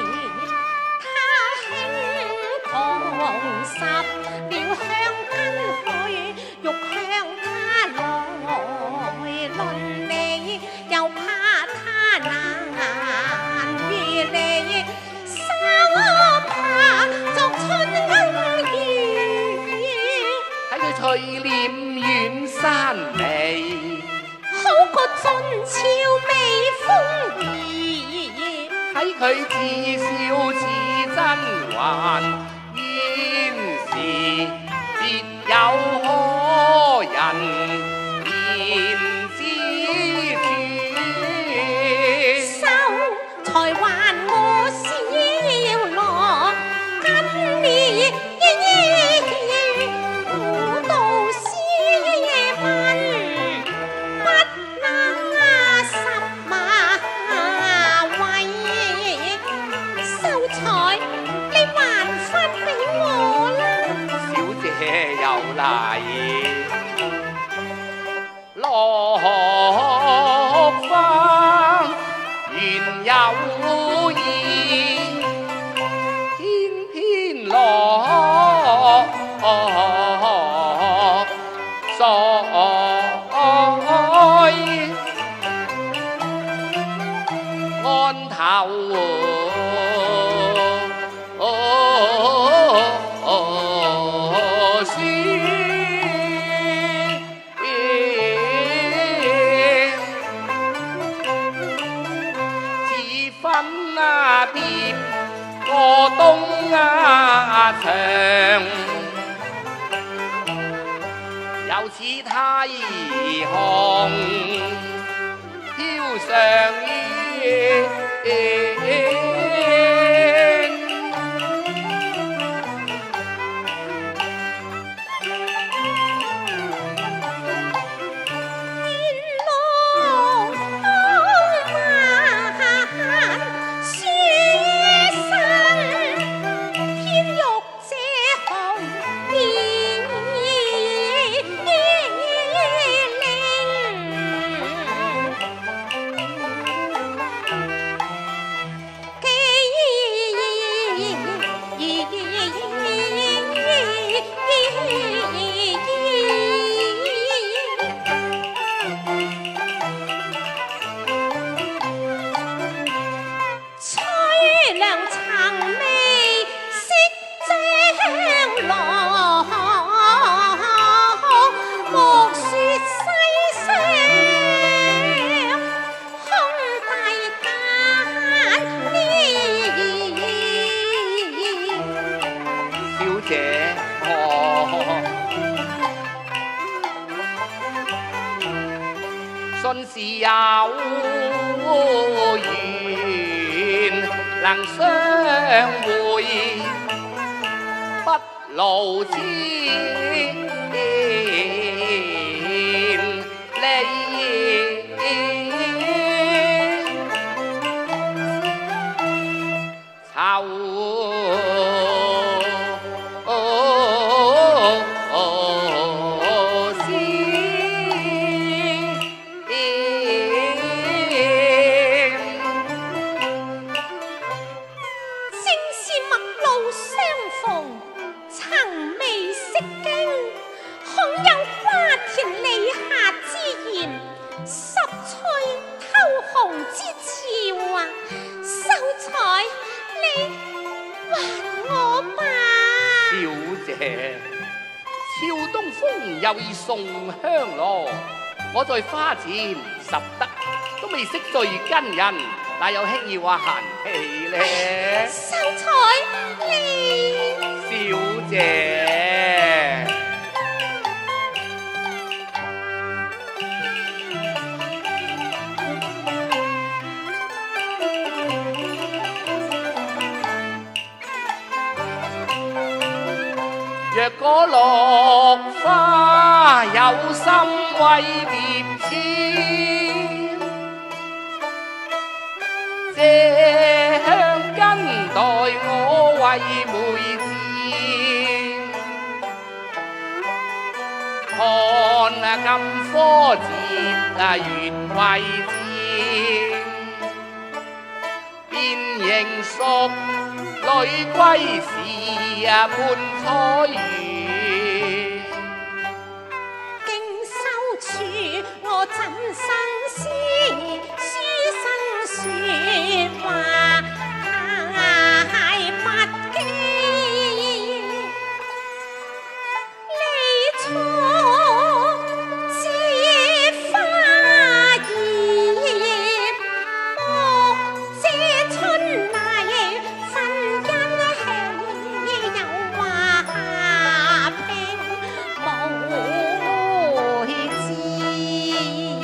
他輕狂拾了香根去，欲向他來論理，又怕他難於理，生怕作春恩怨。
睇佢翠臉遠山眉，
好過俊俏美風兒，
睇佢自笑似真還，現時別有可人言之處，
收才還我小羅，跟你古道詩文，不能十馬位，秀才你還返俾我啦！
小姐又嚟落花原有意，偏偏落在案頭。過冬啊長，又似太行飄上月。信是有緣能相會，不勞千里。愁風又已送香咯。我在花前拾得，都未識罪根人，哪有輕易話閒氣呢？
秀才你，
小姐。若果落花有心為別簽，這香根待我為媒薦，看啊金科節啊月桂節，變形淑女歸時啊伴彩月。
經修處我怎生思，書生説話太不羈。你錯這花葉，莫這春泥分欣喜，又話平無知。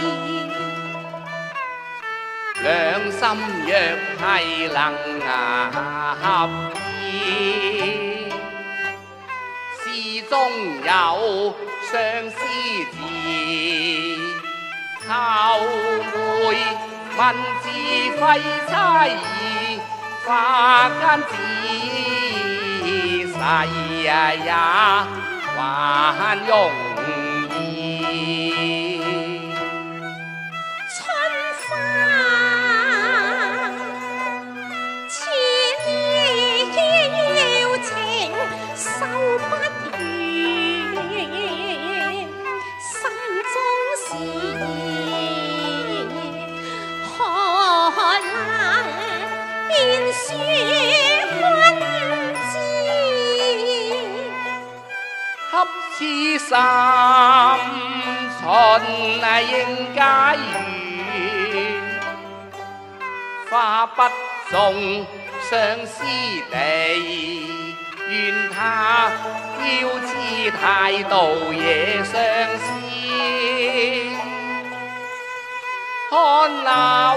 兩心若係能啊合意，詩中有相思字，後會文字費差異，花間仔細呀也還容易。
收不完，心中事，可能便是君子。
恰似三春啊應解語，花不種相思地。願他標緻態度也相思，看那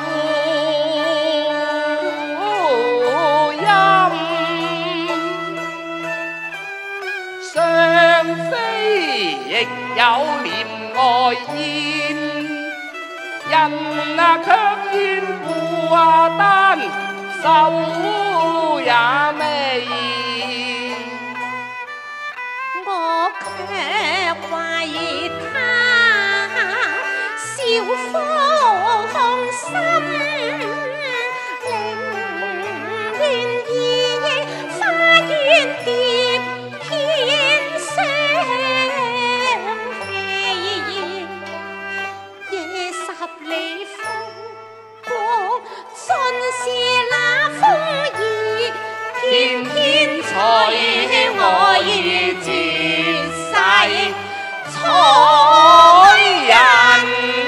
烏陰上飛亦有簾外煙，人啊卻怨孤單手也未。
我卻為他笑風心，寧願以花園蝶片相戲，夜十里風光盡是那風意，偏偏隨我如絕世彩人。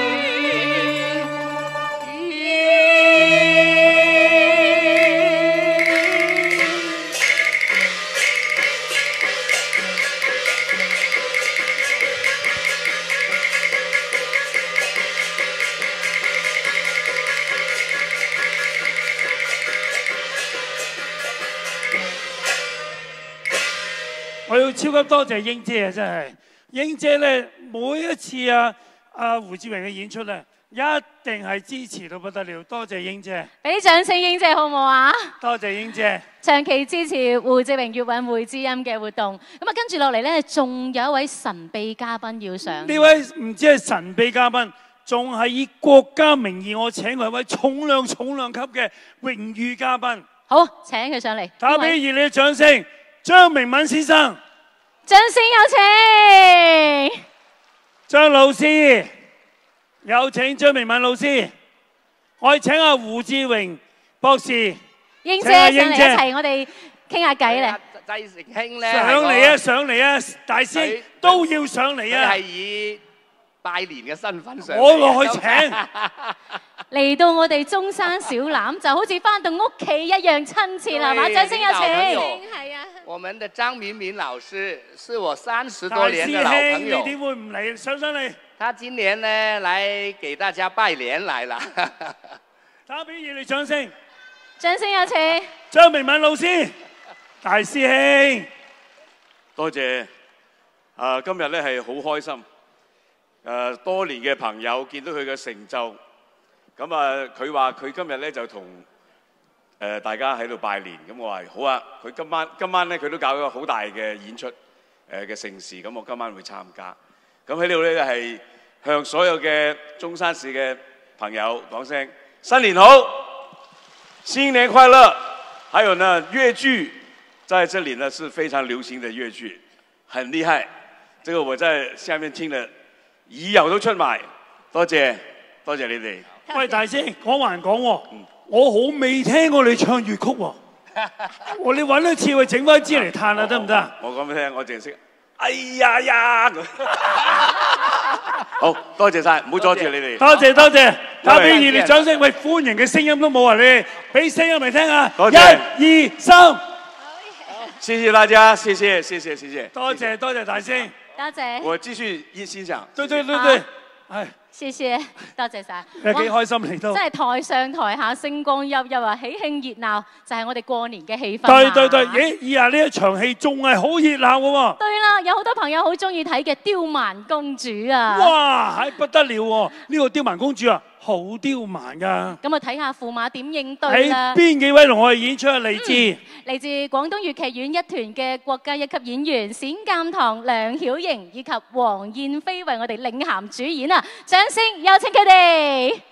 我要超級多謝英姐啊！真係英姐咧，每一次啊啊胡志榮嘅演出咧，一定係支持到不得了。多謝英姐，
俾啲掌聲英姐好唔好啊？
多謝英姐，
長期支持胡志榮粵韻會之音嘅活動。咁啊，跟住落嚟咧，仲有一位神秘嘉賓要上。
呢位唔止係神秘嘉賓，仲係以國家名義我請佢一位重量重量級嘅榮譽嘉賓。
好，請佢上嚟。
打俾熱烈嘅掌聲，張明敏先生。
掌聲有請。
張老師，有請張明敏老師。我哋請阿胡志榮博士，
英姐上嚟一齊，我哋傾下偈咧。
濟成兄咧，
上嚟啊，上嚟啊，大師都要上嚟啊！
係以拜年嘅身份上嚟，
我落去請。
嚟到我哋中山小欖，就好似翻到屋企一樣親切係嘛？掌聲有請。
係啊。
我們的張敏敏老師是我三十多年的老朋友。
你點會唔嚟？上上嚟。
他今年呢來給大家拜年來了。
打俾熱烈掌聲。
掌聲有請。
張明敏老師，大師兄，
多謝。啊，今日咧係好開心。誒，多年嘅朋友見到佢嘅成就。咁啊，佢話佢今日咧就同誒大家喺度拜年，咁我話好啊。佢今晚今晚咧佢都搞一個好大嘅演出誒嘅盛事，咁我今晚會參加。咁喺呢度咧係向所有嘅中山市嘅朋友講聲新年好，新年快樂。還有呢粵劇，在這裡呢是非常流行的粵劇，很厲害。這個我在下面聽了耳油都出埋，多謝多謝你哋。
喂，大師，講還講喎，我好未聽過你唱粵曲喎。我你揾一次去整翻支嚟彈下得唔得啊？
我講俾你聽，我淨係識哎呀呀咁。好多謝晒，唔好阻住你哋。
多謝多謝，打俾熱烈掌聲。喂，歡迎嘅聲音都冇啊！你俾聲音嚟聽下。
多謝。
一、二、三。
謝謝大家，謝謝謝謝謝謝。
多謝多謝大師。
多謝。
我繼續一欣賞。
對對對對，係。
謝謝，多謝晒。
你幾開心嚟到。
真係台上台下星光熠熠啊，喜慶熱鬧就係我哋過年嘅氣氛。
對對對，咦，以下呢一場戲仲係好熱鬧嘅喎。
對啦，有好多朋友好中意睇嘅《刁蠻公主》啊。
哇，係不得了喎！呢個刁蠻公主啊，好刁蠻㗎。
咁啊，睇下駙馬點應對啦。
邊幾位同我哋演出啊？嚟自
嚟自廣東粵劇院一團嘅國家一級演員冼鑑堂、梁曉瑩以及黃燕飛為我哋領銜主演啊！掌聲有請佢哋。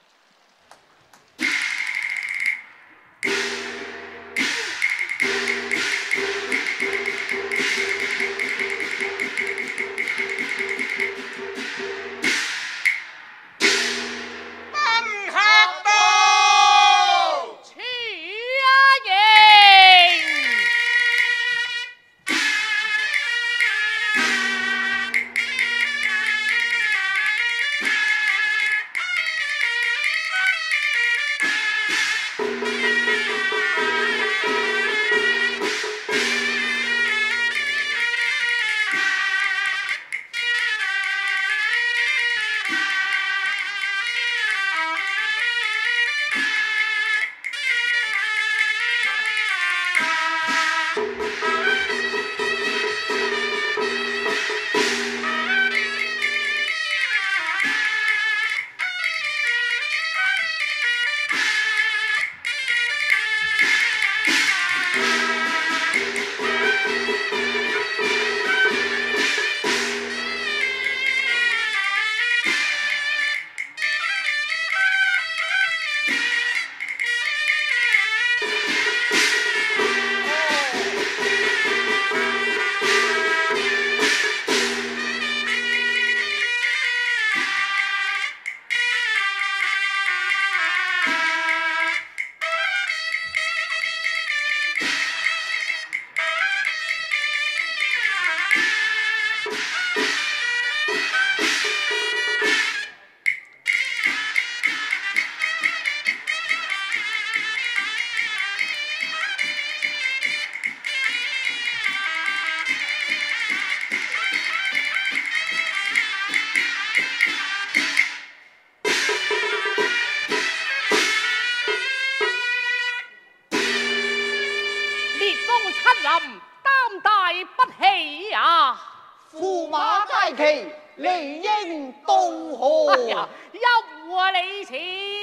駙馬佳期，理應到河。哎呀，
入和利是。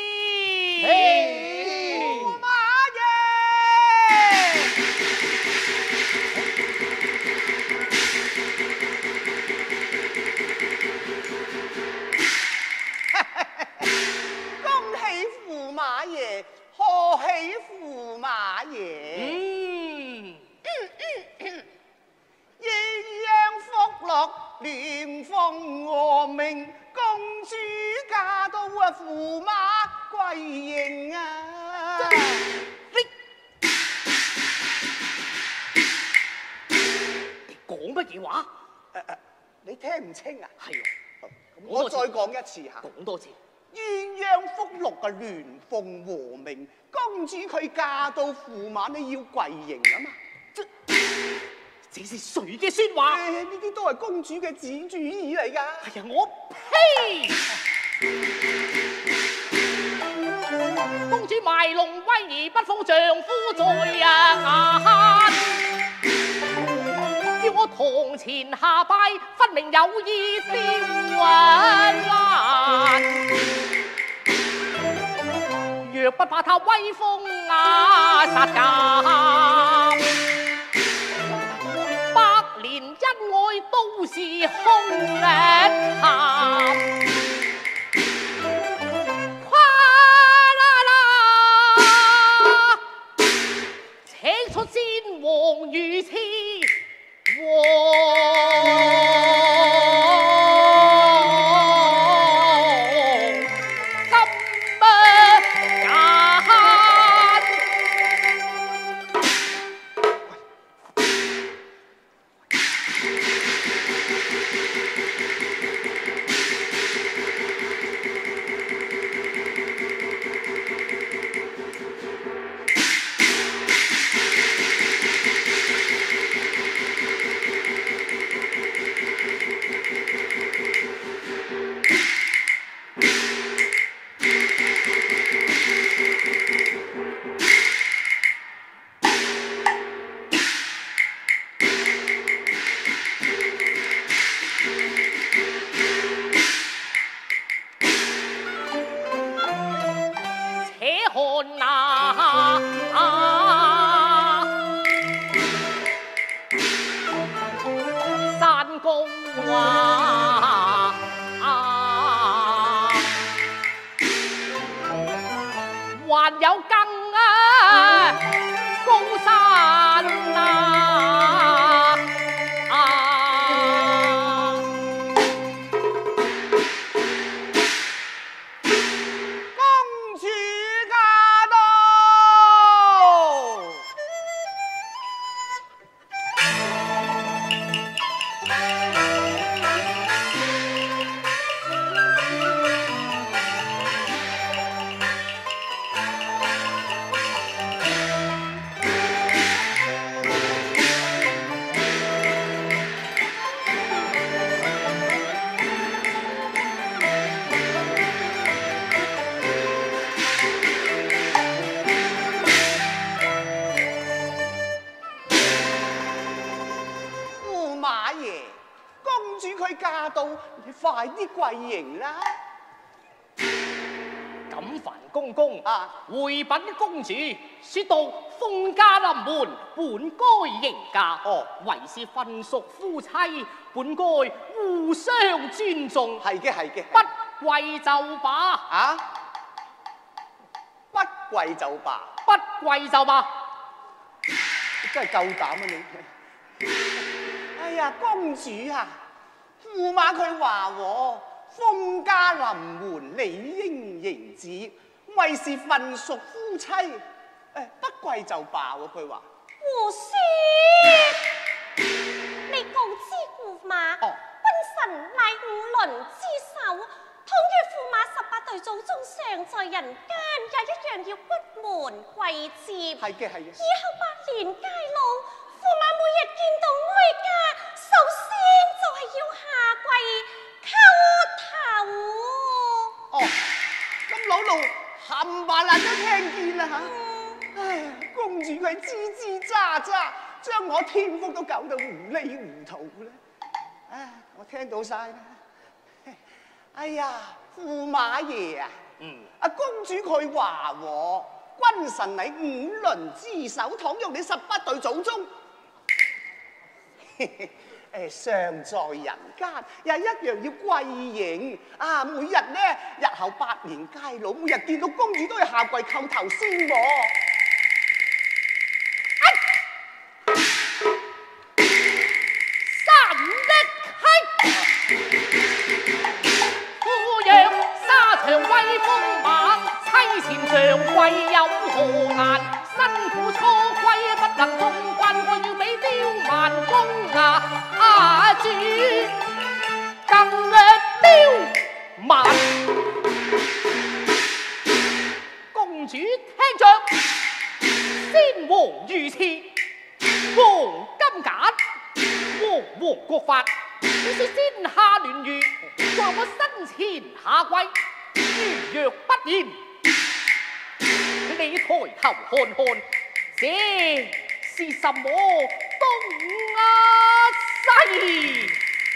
駙
馬爺，
恭喜駙馬爺，賀喜駙馬爺。
嗯。
鴛鴦福樂，聯鳳和鳴，公主嫁到啊駙馬歸營啊！ 乜嘢話？
誒誒，你聽唔清啊？
係啊，
我再講一次嚇。
講多次。
鴛鴦福祿嘅鸞鳳和鳴，公主佢嫁到駙馬，你要跪迎啊嘛！
這是誰嘅説話？
誒，呢啲都係公主嘅自主意嚟㗎。
哎呀，我呸！公主賣弄威儀，不放丈夫在眼。叫我堂前下拜，分明有意刁難。若不怕他威風啊殺價，百年恩愛都是空談。請出先王御賜
快啲跪迎啦！
錦帆公公
啊，
回稟公主，說到封家臨門，本該迎嫁。
哦，
為是份屬夫妻，本該互相尊重。
係嘅，係嘅。
不跪就罷。
啊？不跪就罷。
不跪就罷。
你真係夠膽啊你！哎呀，公主啊！駙馬佢話我封家臨門，理應迎接，為是份屬夫妻，誒不跪就罷喎。佢話
胡說！你告知駙馬，
哦，
君臣乃五倫之首，倘若駙馬十八代祖宗尚在人間，也一樣要屈門跪接。
係嘅，係嘅。
以後百年偕老，駙馬每日見到哀家，首先就係要下跪叩頭。
哦，咁老路冚唪唥都聽見啦嚇。唉，公主佢吱吱喳喳，將我天福都搞到糊里糊塗咧。唉，我聽到晒啦。哎呀，駙馬爺啊，嗯，阿公主佢話喎，君臣乃五倫之首，倘若你十八代祖宗。誒尚在人間，又一樣要跪迎啊！每日咧，日後百年偕老，每日見到公主都要下跪叩頭先喎。
三的係，夫若沙場威風猛，妻前上跪有何難？辛苦初歸不能通關，我要俾刁蠻公啊！ 前下跪，如若不言，你抬頭看看，這是什麼東啊西？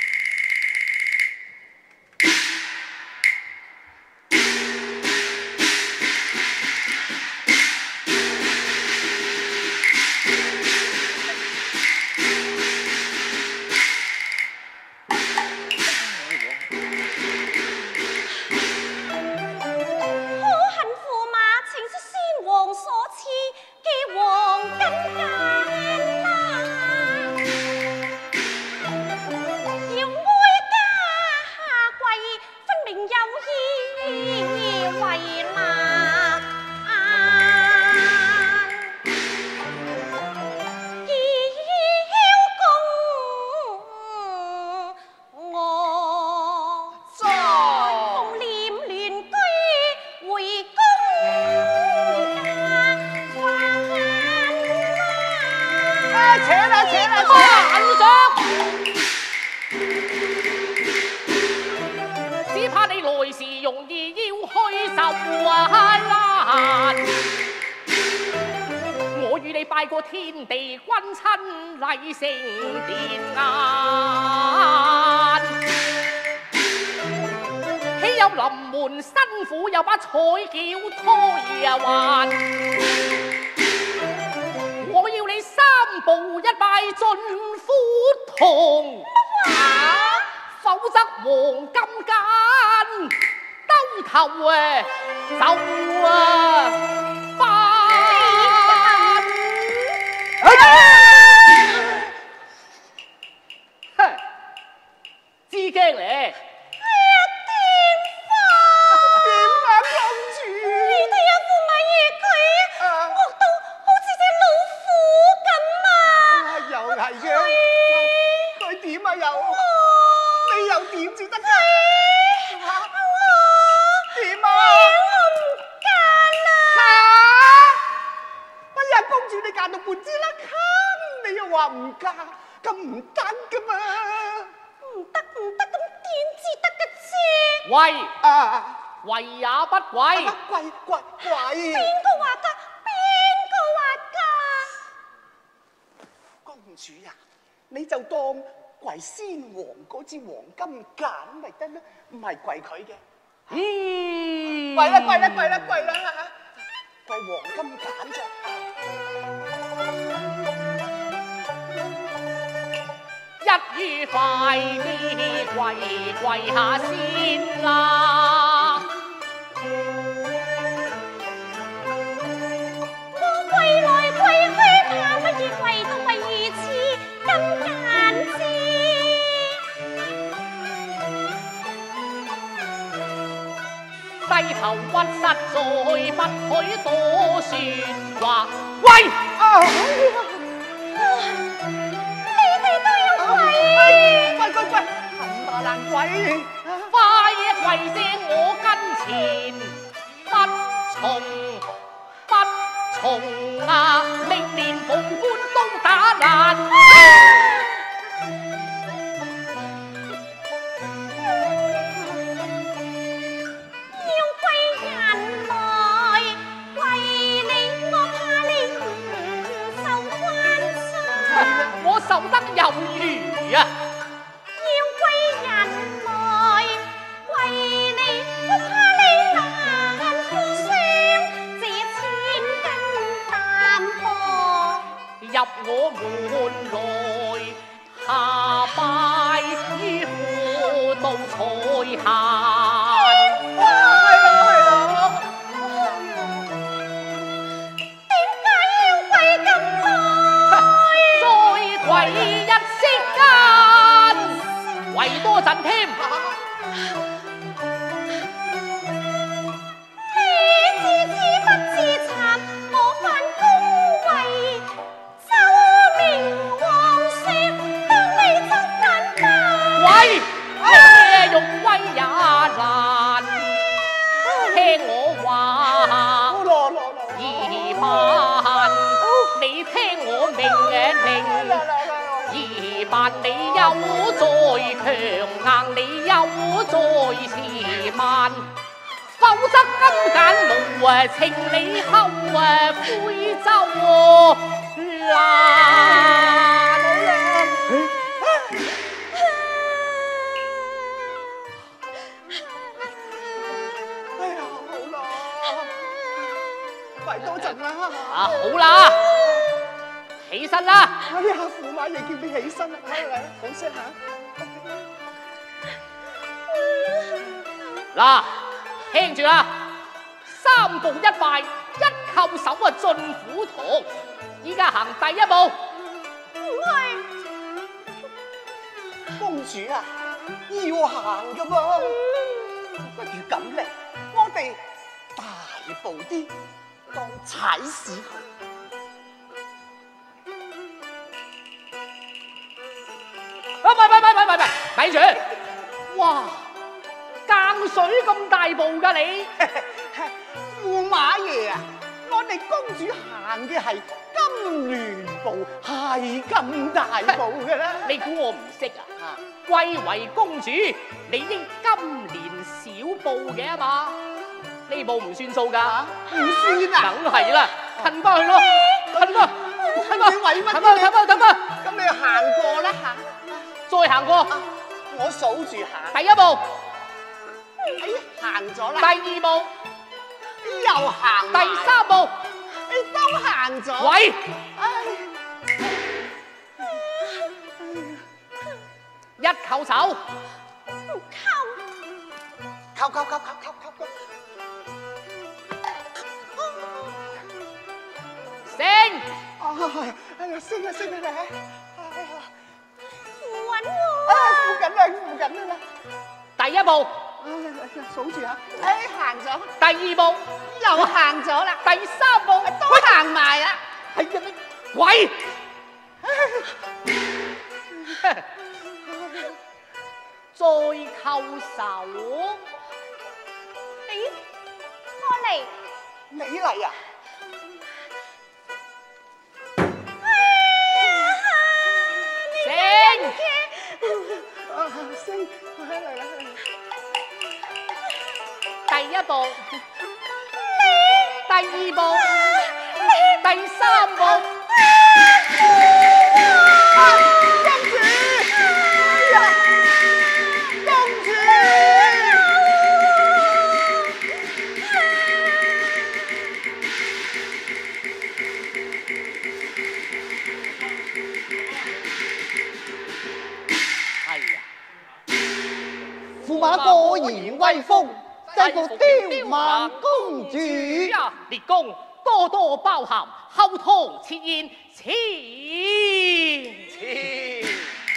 天地君親禮聖殿宴，豈有臨門辛苦又把彩轎推還？我要你三步一拜進虎堂，否則黃金間兜頭啊就啊翻。哼！知驚咧？
哎呀，點法？
點啊，公主？
你睇下駙馬爺佢啊，惡到好似隻老虎咁啊！
又係嘅，佢點啊又？你又點至得㗎？我點啊？
我唔嫁啦！
哎呀，公主你嫁到半支啦坑，你又話唔嫁，咁唔得噶嘛？
唔得唔得，咁點至得嘅啫？
喂
啊，
為也不貴，
貴貴貴！
邊個話㗎？邊個話㗎？
公主啊，你就當跪先王嗰支黃金簡咪得啦，唔係跪佢嘅。
嗯，
跪啦跪啦跪啦跪啦！跪黃金簡咋？
一於快啲跪跪下先啦！
我跪來跪去，怕乜嘢跪到第二次咁簡直？
低頭屈實在不許多説話。喂！
啊！
喂
喂喂喂，冚唪唥鬼！
快跪正我跟前，不從不從啊！明年鳳冠都打爛。
要貴人來為你，我怕你唔受關心。
我受得有餘啊！
要貴人來為你，我怕你難負傷，這千斤擔箔
入我門來，下拜於河道彩霞。
係咯
點解要跪咁耐？
再跪一息間，跪多陣添。
你自知不自慚，我犯公位，奏明皇上，當你作反吧。
喂，咩用威也難，聽我話，
羅羅羅！
兒民，你聽我命令，兒扮你有再強硬，你有再遲慢，否則今間無啊情理後啊灰州難。
哎呀，好啦，快多陣啦！
啊，好啦，起身啦！
哎呀，駙馬爺叫你起身啦，嚟嚟，好聲嚇。
嗱，聽住啦，三步一拜，一叩首啊進虎堂。依家行第一步。
唔係，
公主啊，要行噶噃。不如咁咧，我哋大步啲，當踩屎佢。
啊，咪咪咪咪咪咪，咪住！哇，間水咁大步㗎你？
駙馬爺啊，我哋公主行嘅係金鑾步，係咁大步嘅啦。
你估我唔識啊？貴為公主，你應金蓮小步嘅啊嘛？呢步唔算數㗎，
唔算啊？
梗係啦，褪翻去咯，褪翻，褪翻，
你為乜
褪翻，褪翻，褪翻，
咁你行過啦嚇，
再行過，
我數住行。
第一步，
哎，行咗啦。
第二步，
又行埋。
第三步，
你都行咗。
喂！一叩手，
叩叩叩叩叩叩。
升！
啊！哎呀，升啊升啊你！哎呀，
扶穩我
啊，扶緊啦扶緊啦！
第一步，
哎呀，數住啊！哎，行咗。
第二步，
又行咗啦。
第三步，
都行埋啦。
係啊你，喂！再叩手。
咦，我嚟。
你嚟啊？
升！
啊，升！嚟啦嚟啦！
第一步，第二步，第三步。
公主！哎呀，公主！
係啊，
駙馬果然威風，制服刁蠻公主。
呀，列公多多包涵，後堂設宴，千千。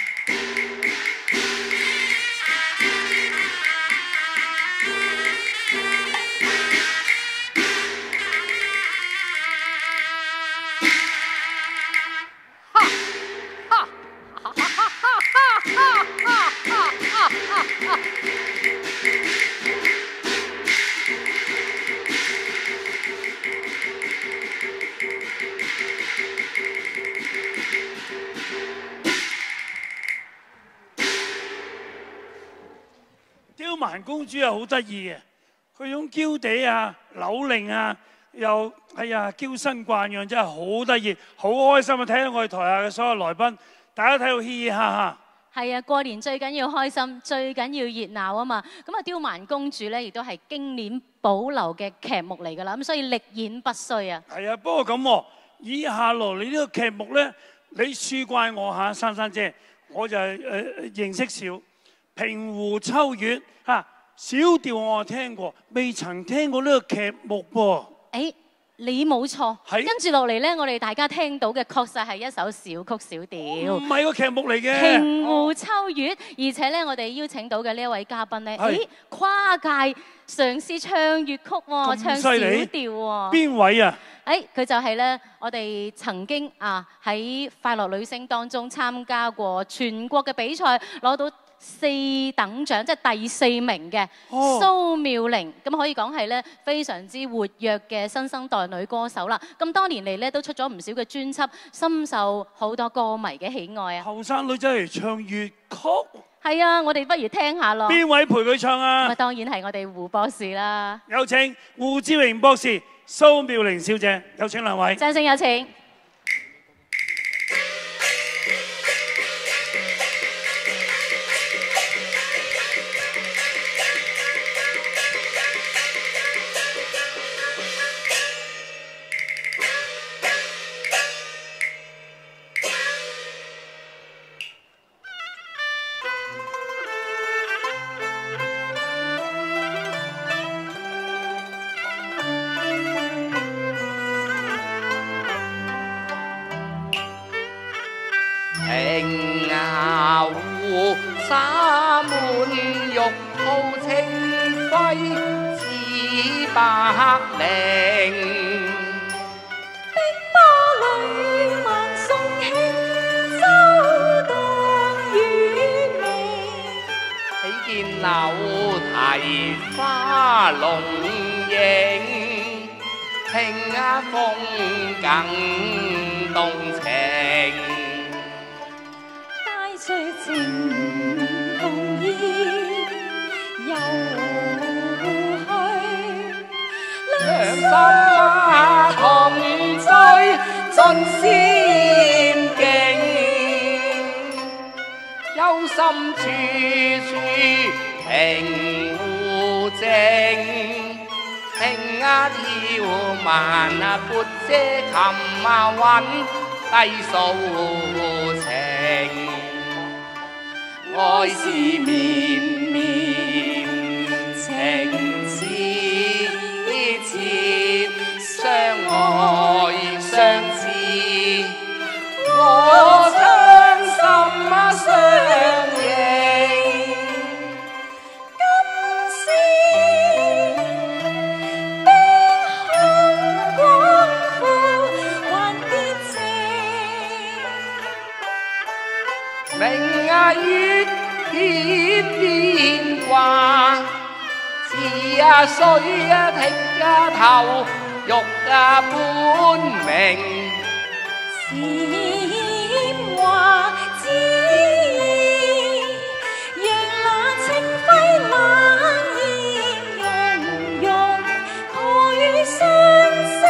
刁蠻公主係好得意嘅，佢種嬌地啊、扭擰啊，又哎呀嬌生慣養，真係好得意，好開心啊！睇到我哋台下嘅所有來賓，大家睇到嘻嘻哈哈。
係啊，過年最緊要開心，最緊要熱鬧啊嘛！咁啊，刁蠻公主咧，亦都係經典保留嘅劇目嚟㗎啦，咁所以歷演不衰啊！
係啊，不過咁喎，以下落嚟呢個劇目咧，你恕怪我嚇，珊珊姐，我就係、呃、認識少。平湖秋月嚇，小調我聽過，未曾聽過呢個劇目噃。
誒，你冇錯，
係
跟住落嚟咧，我哋大家聽到嘅確實係一首小曲小調，
唔係個劇目嚟嘅。
平湖秋月，而且咧，我哋邀請到嘅呢一位嘉賓咧，
係
誒跨界嘗試唱粵曲喎，唱小調喎。
邊位啊？
誒，佢就係咧，我哋曾經啊喺快樂女聲當中參加過全國嘅比賽，攞到四等獎，即係第四名嘅
哦
蘇妙玲，咁可以講係咧非常之活躍嘅新生代女歌手啦。咁多年嚟咧都出咗唔少嘅專輯，深受好多歌迷嘅喜愛啊！
後生女仔嚟唱粵曲，
係啊，我哋不如聽下咯。
邊位陪佢唱
咁
啊
啊，？當然係我哋胡博士啦。
有請胡志榮博士、蘇妙玲小姐，有請兩位。
掌聲有請。
庭牙湖灑滿玉兔清輝似百靈。
碧波裏萬送輕舟當月明。
喜見柳堤花龍影，聽啊風更動情。
帶着情共意遊去，
兩心啊同醉盡仙境，憂心處處平湖靜，聽啊跳慢啊撥遮琴啊韻低訴情，愛是綿綿情似切，相愛相知，和衷心啊相應。
今宵冰空廣闊還潔淨。
明啊月天變卦，似啊水啊剔啊頭，玉啊本明。
閃華之意，讓那清輝冷豔融融倍相思。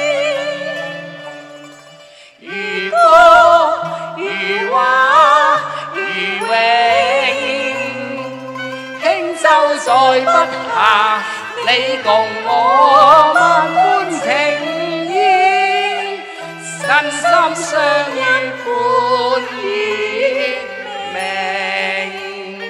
如歌如畫如詠，輕舟在筆下，你共我萬般情意，身心相依伴月明。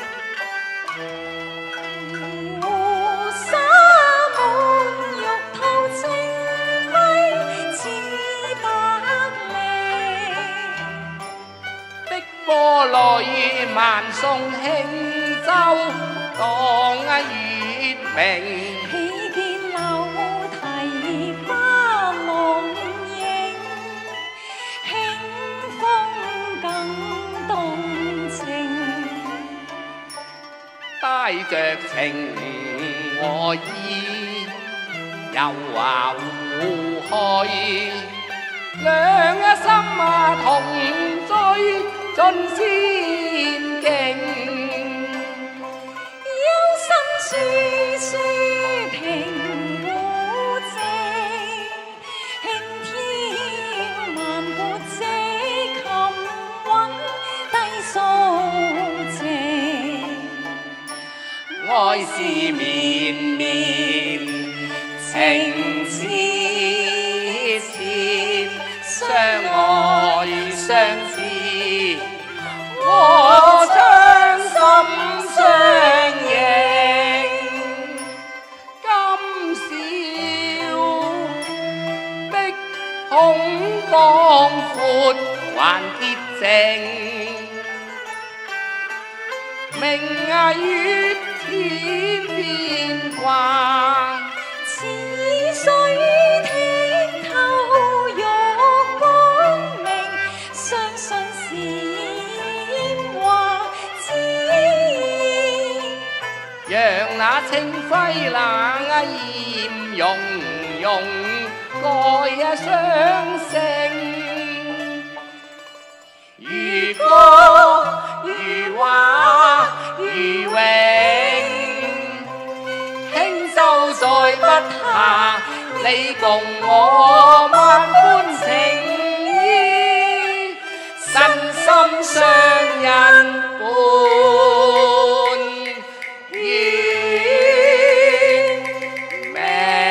湖灑滿玉兔清輝似百靈。
碧波裏萬送輕舟，當啊月明。
喜見柳堤花龍影，輕風更動情。
帶着情和意，遊啊湖去，兩一心啊同醉盡仙境。
憂心處處平湖靜，輕挑萬撥遮琴韻低訴情。
愛是綿綿情似切，相愛相知，和衷心相應。今宵碧空廣闊還潔淨，明啊月天變卦，
似水剔透玉光明，相信閃華之
清輝冷啊豔融融，蓋啊雙星。如歌如畫如詠，輕舟在筆下，你共我萬歡情意，身心相印伴月明。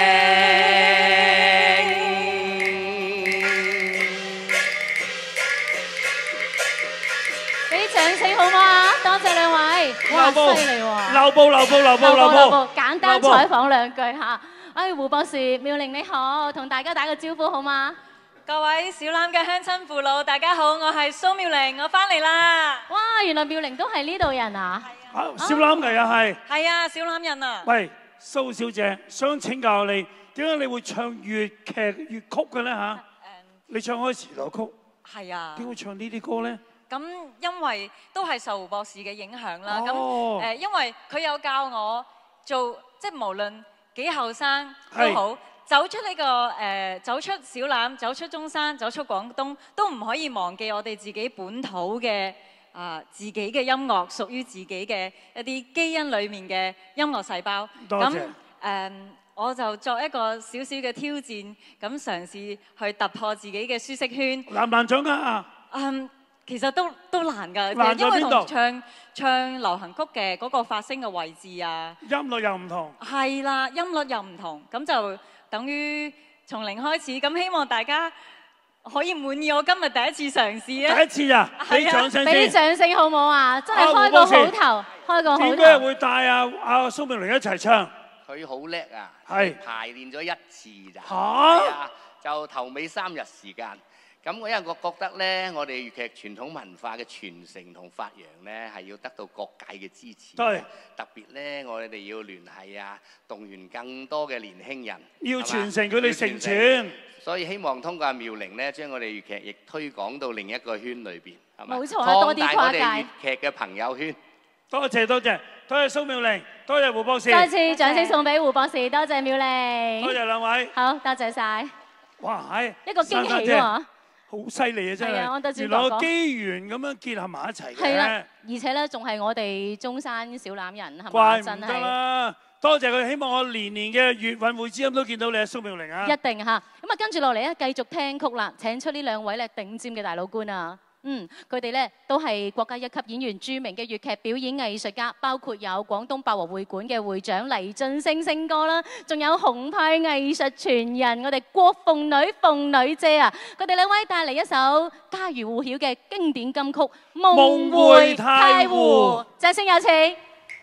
俾啲掌聲好唔好啊？多謝兩位，哇，犀利喎！
留步留步留步留步，
簡單採訪兩句嚇。哎，胡博士，妙玲你好，同大家打個招呼好嗎？
各位小欖嘅鄉親父老，大家好，我係蘇妙玲，我翻嚟啦。
哇，原來妙玲都係呢度人啊！
啊，小欖嚟啊係。
係啊，小欖人啊。
喂，蘇小姐，想請教你，點解你會唱粵劇粵曲嘅咧嚇？你唱開時代曲。
係啊。
點會唱呢啲歌咧？
咁因為都係受胡博士嘅影響啦。咁誒、
哦
呃，因為佢有教我做，即係無論幾後生都好，走出呢、這個誒、呃，走出小欖，走出中山，走出廣東，都唔可以忘記我哋自己本土嘅啊、呃，自己嘅音樂，屬於自己嘅一啲基因裡面嘅音樂細胞。
多謝。
咁誒、呃，我就作一個少少嘅挑戰，咁嘗試去突破自己嘅舒適圈。
難唔難掌握啊？
嗯。其實都都難㗎，
難
因為同
在邊度？
唱唱流行曲嘅嗰個發聲嘅位置啊，
音律又唔同。
係啦，音律又唔同，咁就等於從零開始。咁希望大家可以滿意我今日第一次嘗試啊！
第一次啊，俾掌聲先。
俾啲掌聲好唔好啊？真係開個好頭，開個好頭。
點解會帶阿阿蘇明玲一齊唱？
佢好叻啊！
係
排練咗一次咋。
嚇！
係啊，就頭尾三日時間。咁我因為我覺得咧，我哋粵劇傳統文化嘅傳承同發揚咧，係要得到各界嘅支持。
對，
特別咧，我哋要聯繫啊，動員更多嘅年輕人，
要傳承佢哋承傳。
所以希望通過阿妙玲咧，將我哋粵劇亦推廣到另一個圈裏邊，係嘛？
冇錯啊，多啲跨界。
擴大我哋粵劇嘅朋友圈。
多謝多謝，多謝蘇妙玲，多謝胡博士。
再次掌聲送俾胡博士，多謝妙玲。
多謝兩位。
好，多謝晒。
哇，係
一個驚喜喎！
好犀利啊！真係，原來個機緣咁樣結合埋一齊嘅。
係啦，而且咧仲係我哋中山小欖人，係咪？
怪唔得啦！多謝佢，希望我年年嘅粵韻會之音都見到你啊，蘇妙玲啊！
一定嚇。咁啊，跟住落嚟咧，繼續聽曲啦。請出呢兩位咧頂尖嘅大老倌啊！嗯，佢哋咧都係國家一級演員、著名嘅粵劇表演藝術家，包括有廣東百和會館嘅會長黎晉星星哥啦，仲有紅派藝術傳人我哋郭鳳女鳳女姐啊，佢哋兩位帶嚟一首家喻戶曉嘅經典金曲《夢回太湖》，掌聲有請。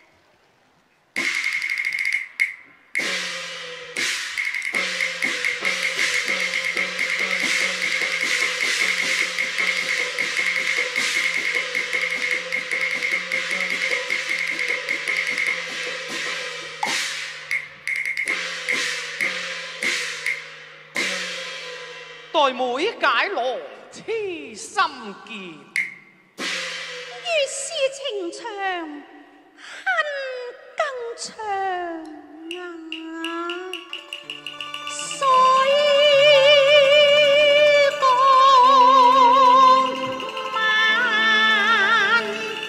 待妹解羅痴心結，
於是情長恨更長啊！水光漫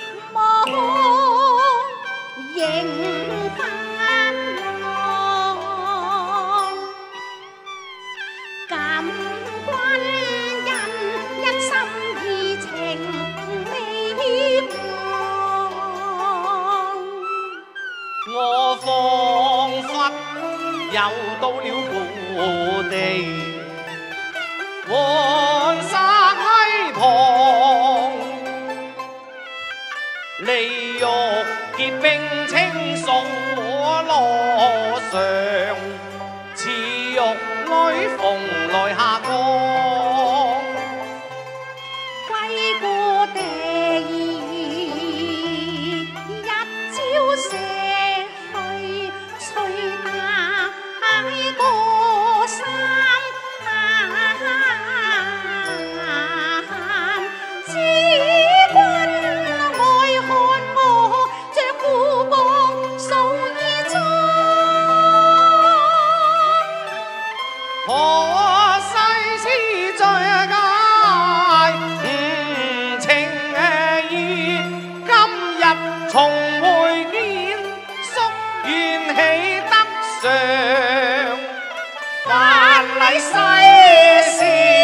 夢迎翻浪，感君人一心意情美望，
我彷彿又到了故地，黃沙溪旁，梨玉結冰清鎖羅上，似玉女蓬來下降，
歸故地一朝射去，吹打過三知君愛看我，像故國數以載。
得上，萬禮世事，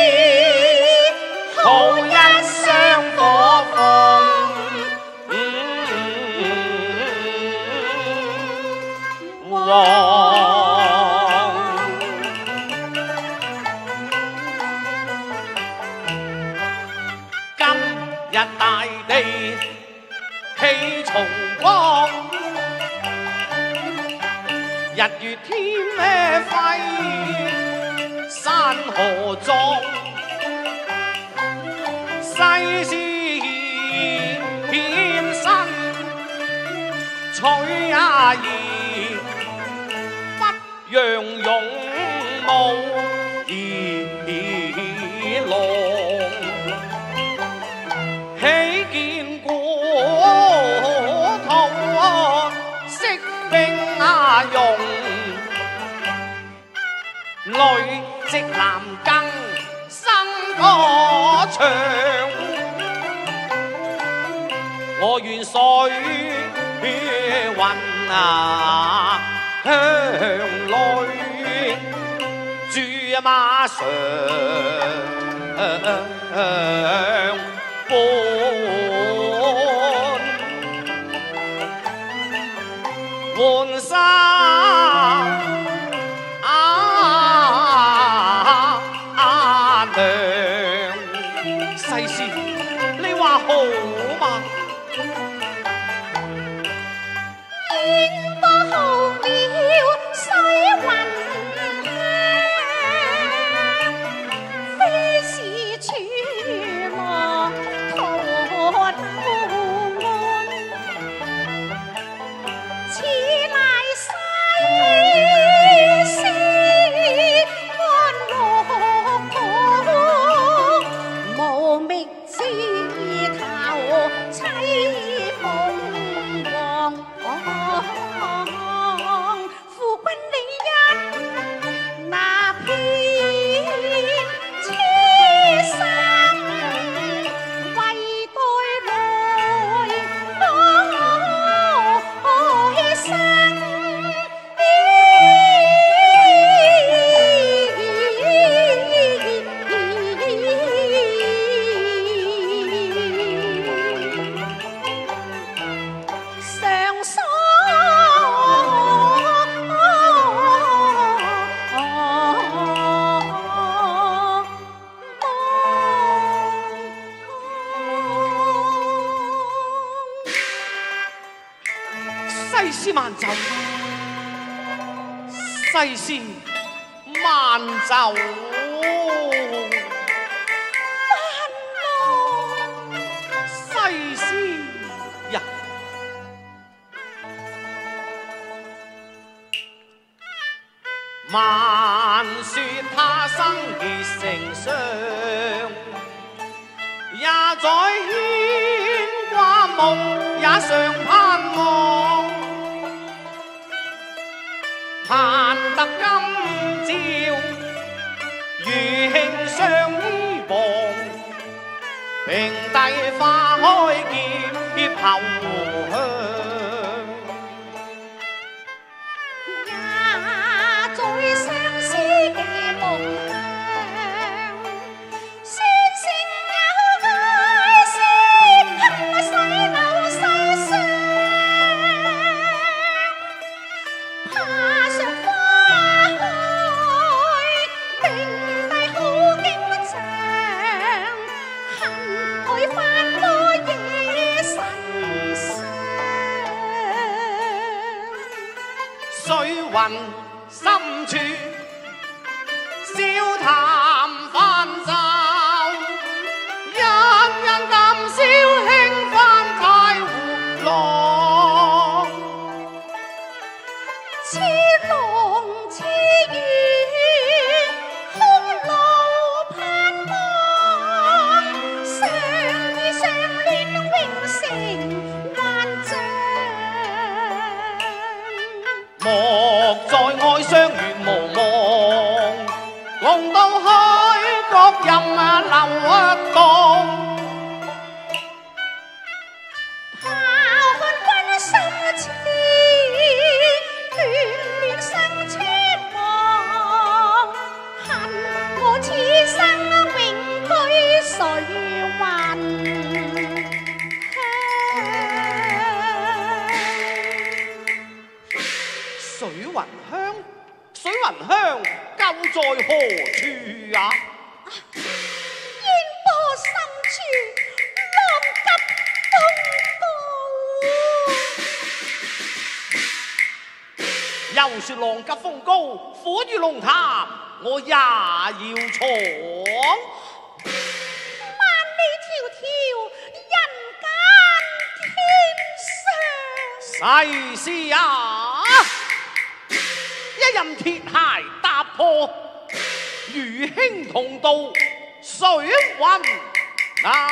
好一雙火鳳。王今日大地氣重光，日月添輝，山河壯，世事獻身，取也易。讓勇武而浪，喜見故土識兵啊用，累積南更生歌唱。我願水雲啊向來駐馬上伴，換衫啊娘，世事你話好嗎？世事慢走，世事慢走，世事呀，慢說他生結成雙，也在牽掛夢，也常盼望。盼得今朝如慶相依傍，平地花開劫後香，
也在相思嘅夢鄉，先生有愛惜，恨細路細傷。
水雲深處，笑談泛舟，人人談笑輕翻太湖浪，
似龍似魚，空路盼望，相依相戀永成幻象。
莫在愛相遇無望，共到海角任啊流蕩。
拋看君心似斷血生千亡，恨我此生永居水雲鄉。
水雲鄉，水雲鄉究在何處啊？
煙波深處，浪急風高。
又說浪急風高，火與龍潭，我也要闖。
萬里迢迢，人間天上。
世事啊，一任鐵鞋踏破，與兄同渡水雲啊！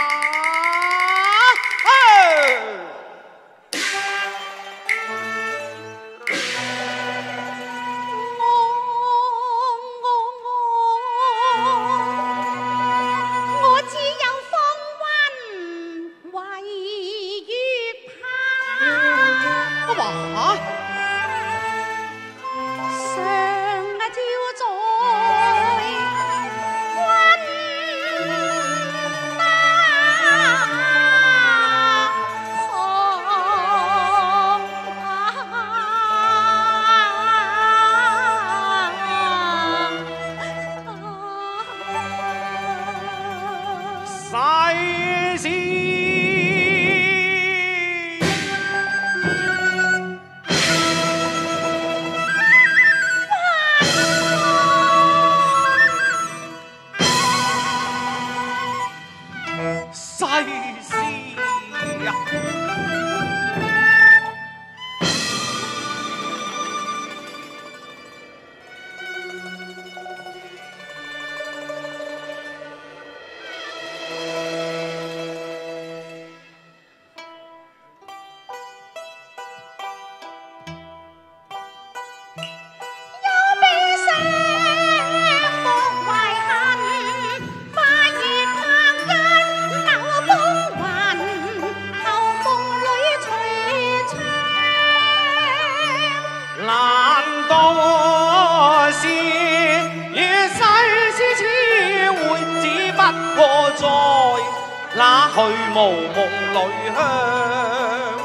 那去無夢裏鄉。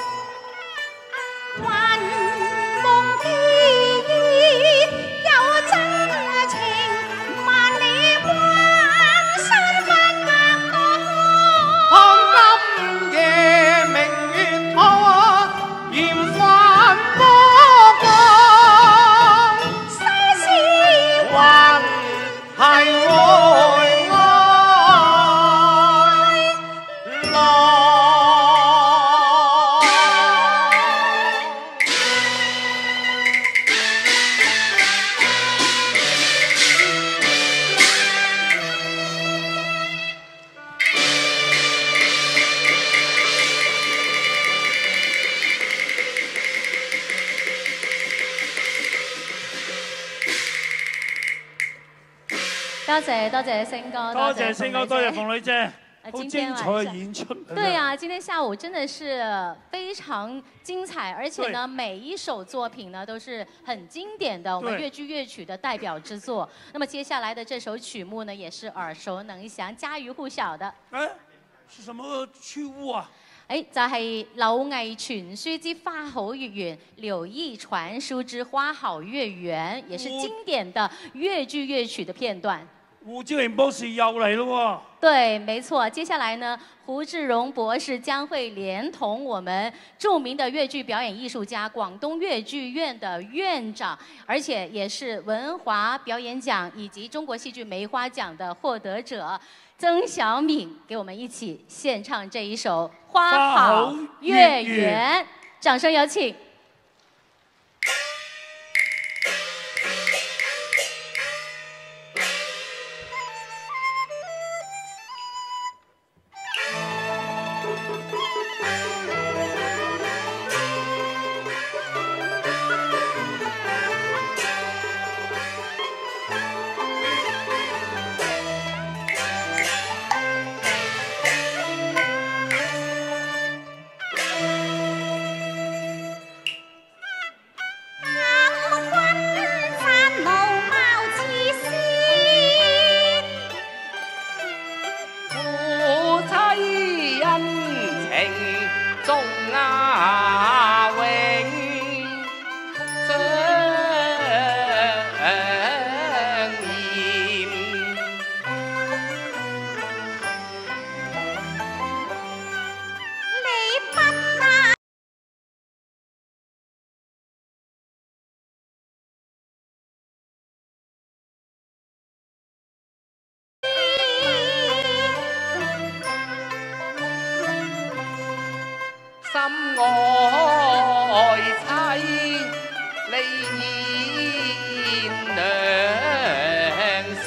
幻夢記憶有真情，萬里關山不隔岸。
看今夜明月托，艷翻波光。
世事
還係愛。
多謝多謝星哥，
多謝星哥，多謝鳳女姐，好
今
精彩嘅演出。
對啊，今天下午真的是非常精彩，而且呢，每一首作品呢都是很經典的我們粵劇樂曲的代表之作。那麼接下來的這首曲目呢，也是耳熟能詳、家喻戶曉的。
哎，是什麼曲目啊？
誒，就係《柳毅傳書之花好月圓》，《柳毅傳書之花好月圓》，也是經典的粵劇樂曲的片段。
胡志榮博士又嚟咯喎！
對，沒錯。接下來呢，胡志榮博士將會連同我們著名的粵劇表演藝術家、廣東粵劇院的院長，而且也是文華表演獎以及中國戲劇梅花獎的獲得者曾小敏，給我們一起獻唱這一首《花好月圓》。掌聲有請。
心愛妻離燕良善，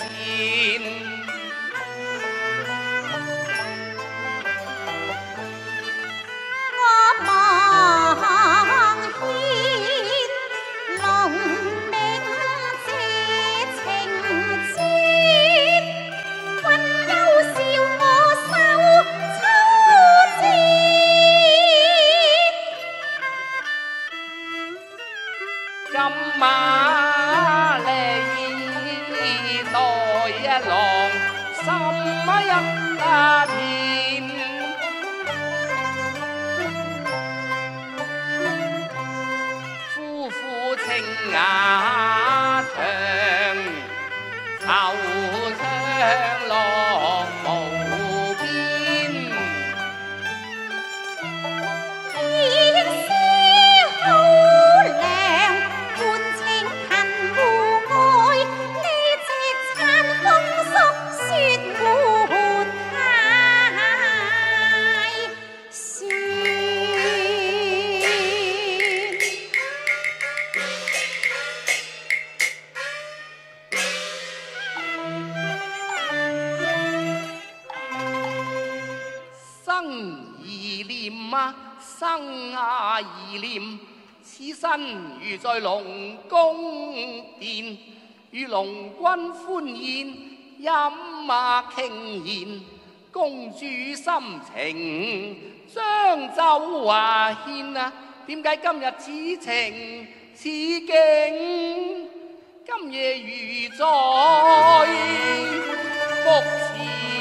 我望見龍明這情節，溫柔笑我手抽箭。
金馬利代一郎，心一片，夫婦情雅長，惆悵樂無邊。生啊兒念，此身如在龍宮殿，與龍君歡宴，飲啊傾言，公主心情，將酒話獻啊！點解今日此情此景，今夜如在目前？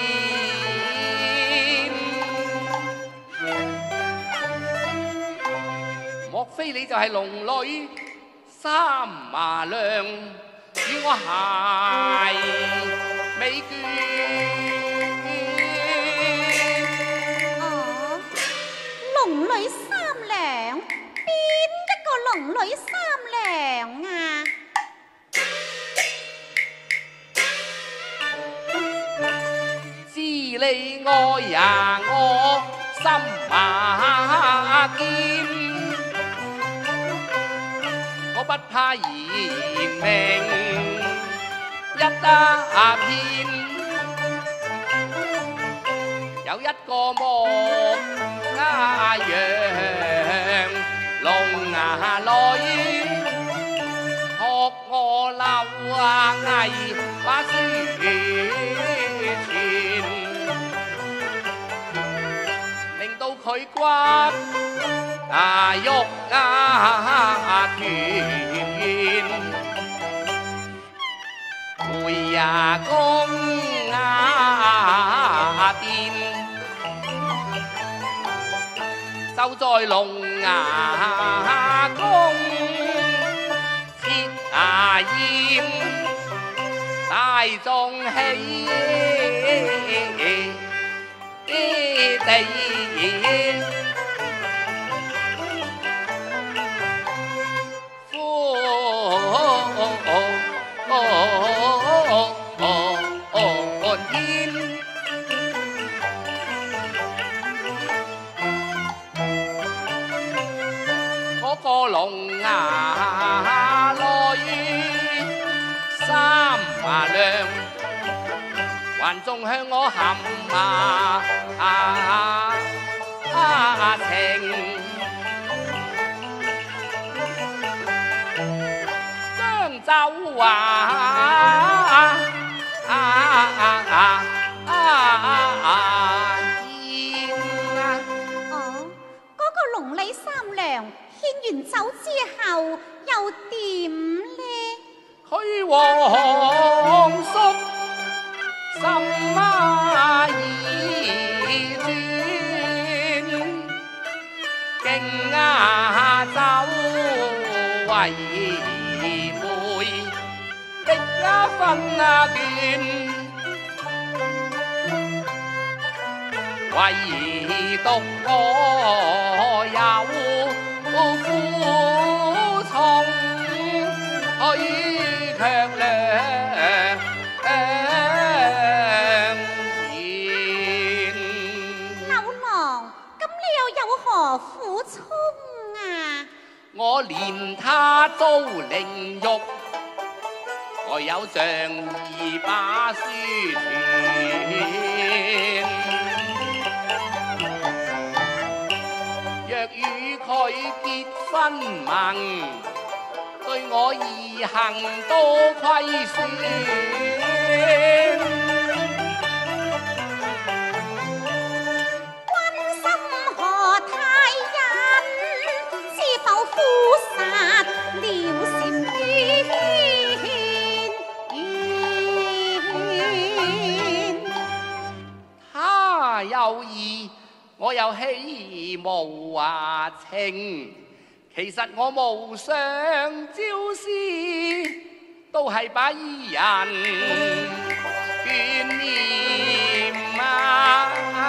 莫非你就係龍女三麻娘，與我偕美眷？
哦，龍女三娘，邊一個龍女三娘啊？
知你愛呀我心馬堅，我不怕言明一打片，有一個木鴉樣聾啞女，學我流啊藝把書傳，令到佢骨啊肉啊團圓，回呀公啊殿，就在龍牙宮設啊宴，大眾喜地。個龍牙女三麻娘，還仲向我含啊啊啊情，將酒話啊啊啊啊啊煙啊！
哦，嗰個龍女三娘。獻完酒之後又點呢？
佢皇叔心啊意轉，敬啊酒為媒，滴啊分啊卷，唯獨我有苦衷，佢卻良言。
柳郎，咁你又有何苦
憐他遭凌辱，我有仗義把書傳。若與佢結婚盟，對我義行多虧損。他有意，我又希無話情。其實我無上朝思，都係把伊人眷念啊！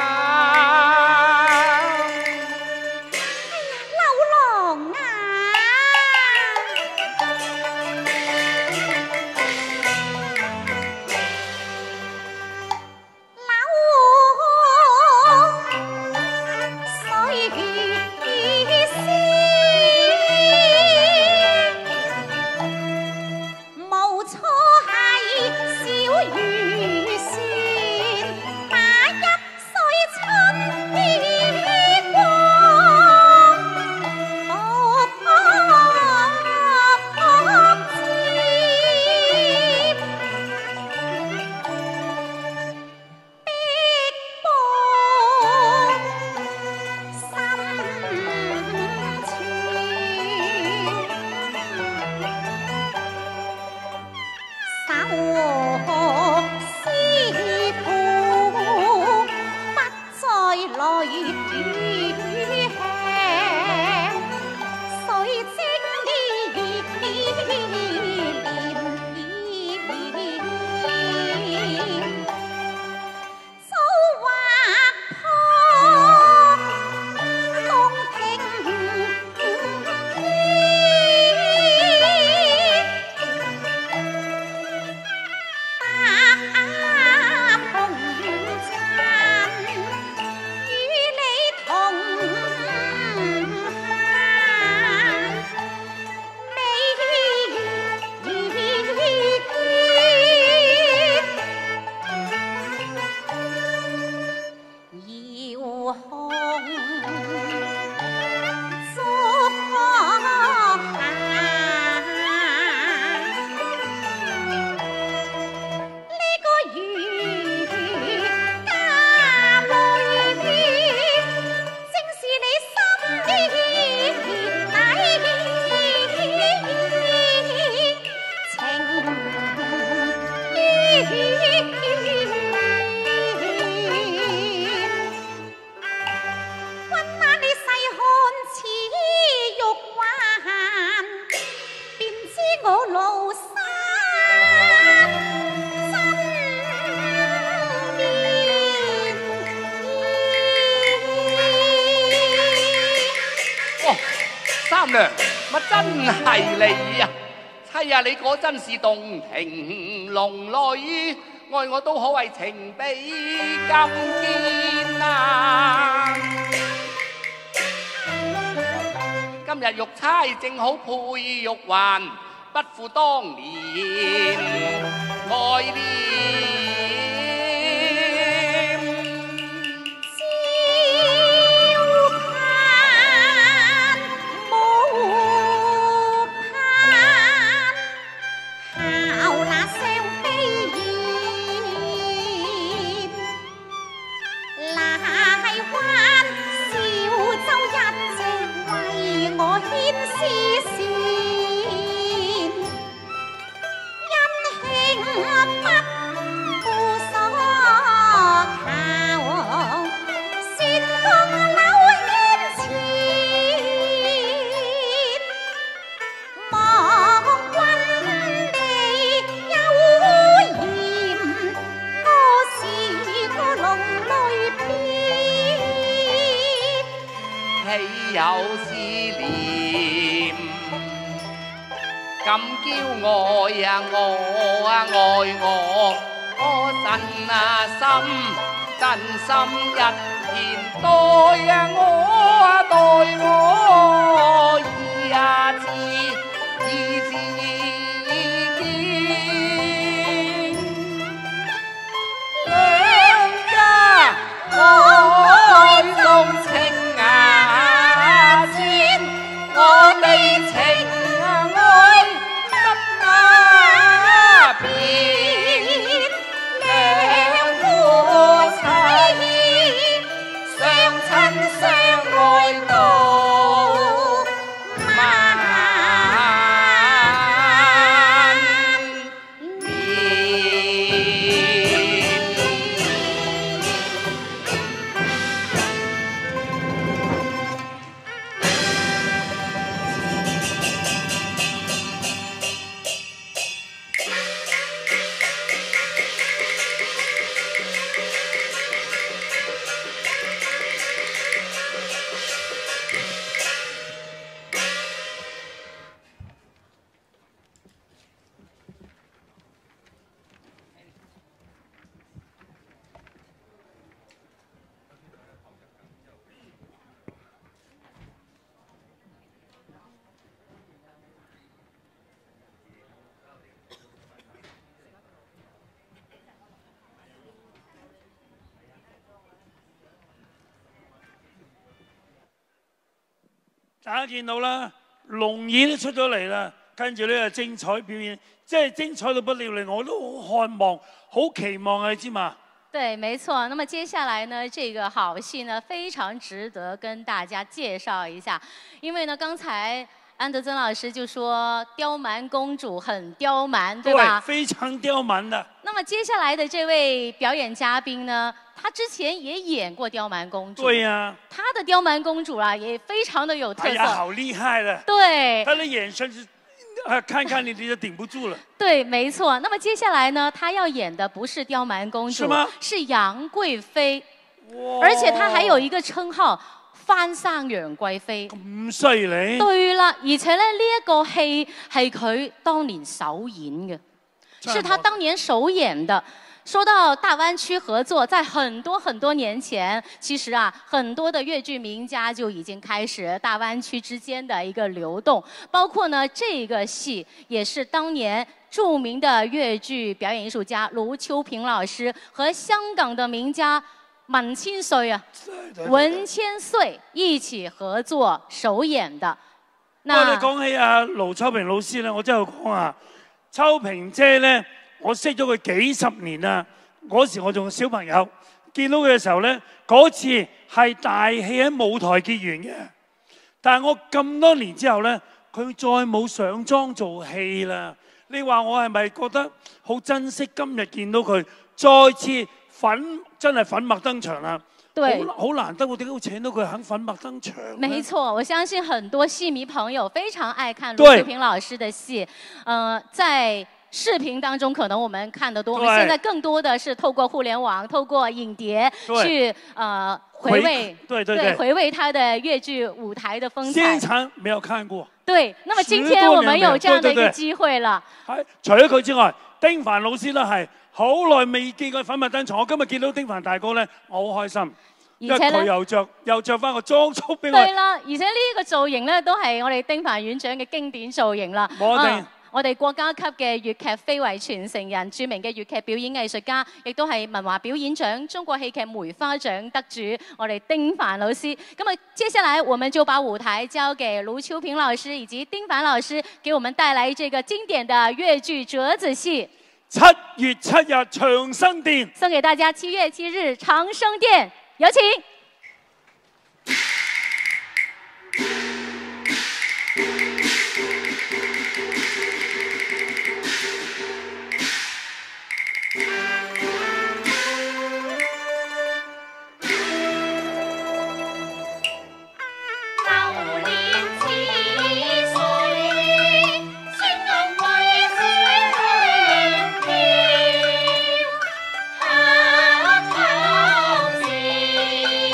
三娘，乜真係你啊？妻啊，你果真是洞庭龍女，愛我都可謂情比金堅啊！今日玉釵正好配玉環，不負當年愛戀。有思念，咁驕愛啊我啊愛我，我真啊心真心一片待啊我啊待我意啊。
大家見到啦，龍椅都出咗嚟啦，跟住呢個精彩表演，即係精彩到不了令我都好渴望、好期望啊！你知嘛？
对，没错。那么接下来呢，这个好戏呢，非常值得跟大家介绍一下，因为呢，刚才安德曾老师就说刁蛮公主很刁蛮，对吧？
对，非常刁蛮的。
那么接下来的这位表演嘉宾呢，他之前也演过刁蛮公主。
对呀、啊。
他的刁蛮公主啊，也非常的有特色。
哎呀，好厉害了。
对。
他的眼神是。啊，看看你你就顶不住了。
对，没错。那么接下来呢，她要演的不是刁蛮公主，
是吗？
是杨贵妃。而且她還有一個稱號翻生楊貴妃。
咁犀利？
對啦，而且咧呢一個戲係佢當年首演嘅，是他當年首演的。說到大灣區合作，在很多很多年前，其實啊，很多的粵劇名家就已經開始大灣區之間的一個流動，包括呢這個戲也是當年著名的粵劇表演藝術家盧秋萍老師和香港的名家文千歲啊，文千歲一起合作首演的。
不過你講起阿盧秋萍老師咧，我真係講啊，秋萍姐咧。我識咗佢幾十年啦，嗰時我仲小朋友，見到佢嘅時候咧，嗰次係大戲喺舞台結緣嘅。但係我咁多年之後咧，佢再冇上妝做戲啦。你話我係咪覺得好珍惜今日見到佢再次粉真係粉墨登場啦？
對，
好難得，我點解會請到佢肯粉墨登場？
沒錯，我相信很多戲迷朋友非常愛看盧秋萍老師的戲。呃，在視頻當中可能我們看得多，我們現在更多的是透過互聯網、透過影碟去呃回味，
對對對，
回味他的粵劇舞台的風采。
現場沒有看過。
對，那麼今天我們有這樣的一個機會了。
係，除咗佢之外，丁凡老師咧係好耐未見過粉墨登場，我今日見到丁凡大哥咧，我好開心。因為佢又着又着翻個裝束俾我。
對啦，而且呢個造型咧都係我哋丁凡院長嘅經典造型啦。
我哋。
啊我哋國家級嘅粵劇非遺傳承人，著名嘅粵劇表演藝術家，亦都係文華表演獎、中國戲劇梅花獎得主，我哋丁凡老師。咁啊，接下來我們就把舞台交給盧秋萍老師以及丁凡老師，給我們帶來這個經典的粵劇折子戲。
七月七日長生殿，
送給大家七月七日長生殿，有請。
啊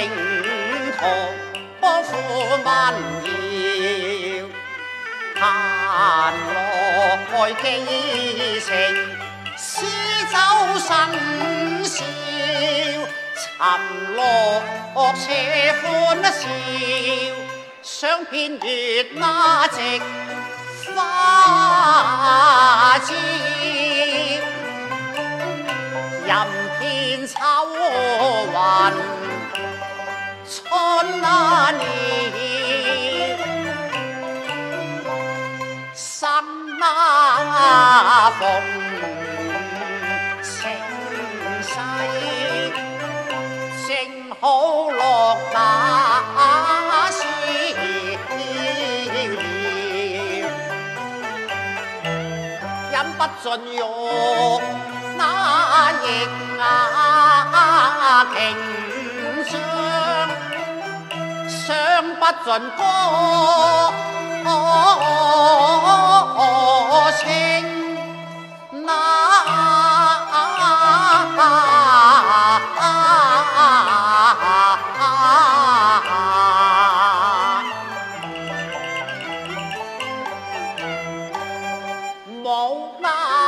途不負民謠，閒來寄情，詩酒神笑，沉落且歡笑，想遍月那夕花朝。任遍秋雲春那年，生那逢盛世，正好落那時了，飲不盡肉。那亦啊瓊漿，想不盡歌情那冇那。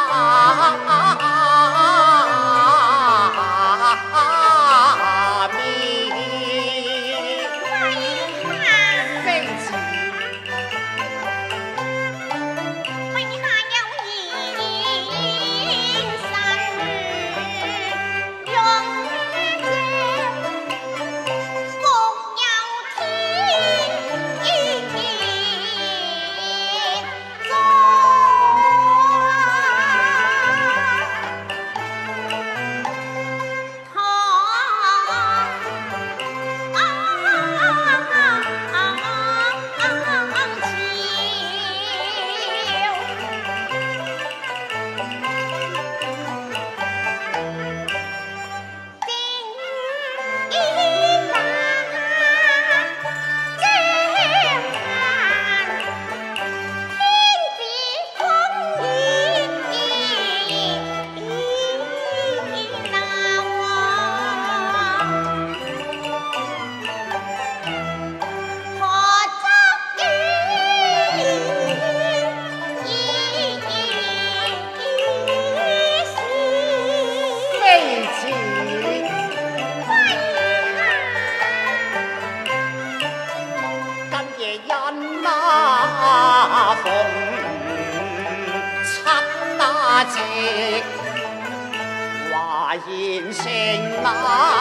華言成那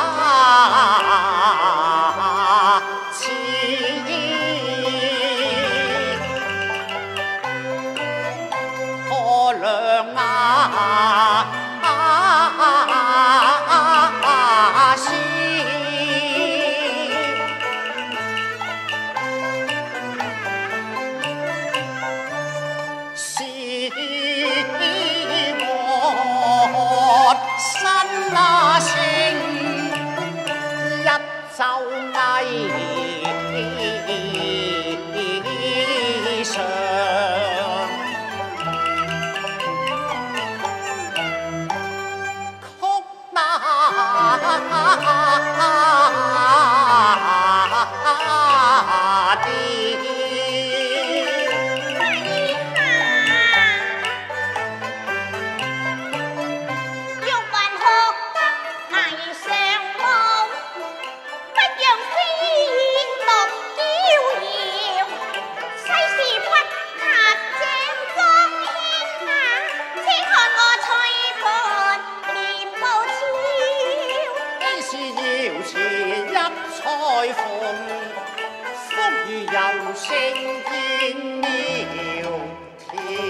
次，可量啊思，是新那聲一奏藝上，曲那啲。又聲煙苗條，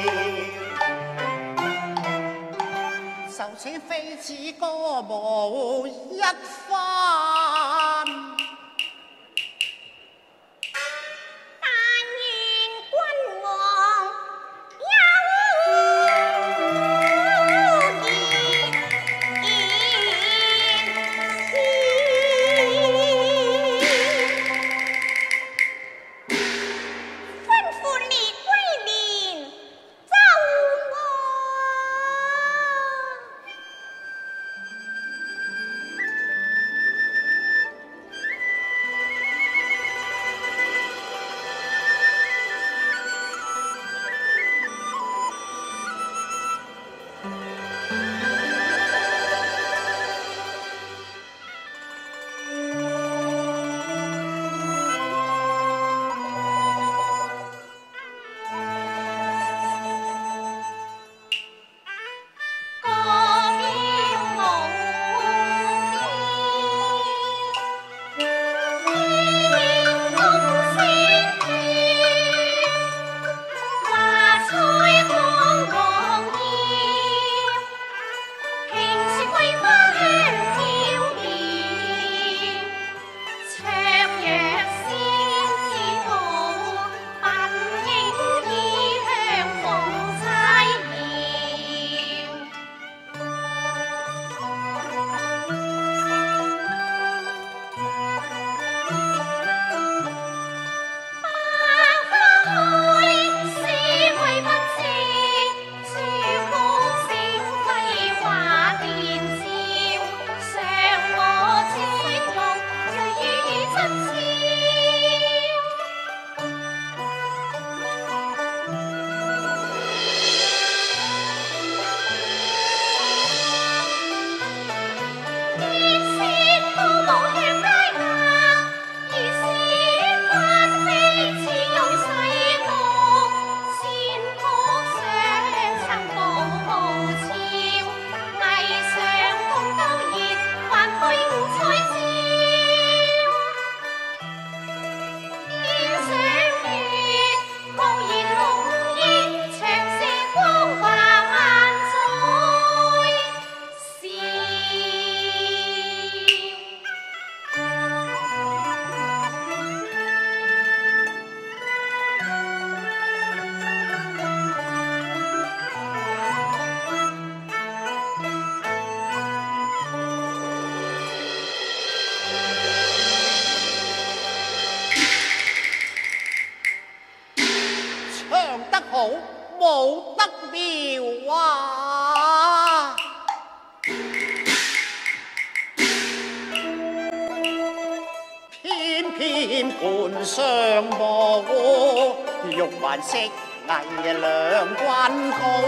就似妃子歌舞一番。 無得妙啊！偏偏盤上舞，玉環色藝兩軍高。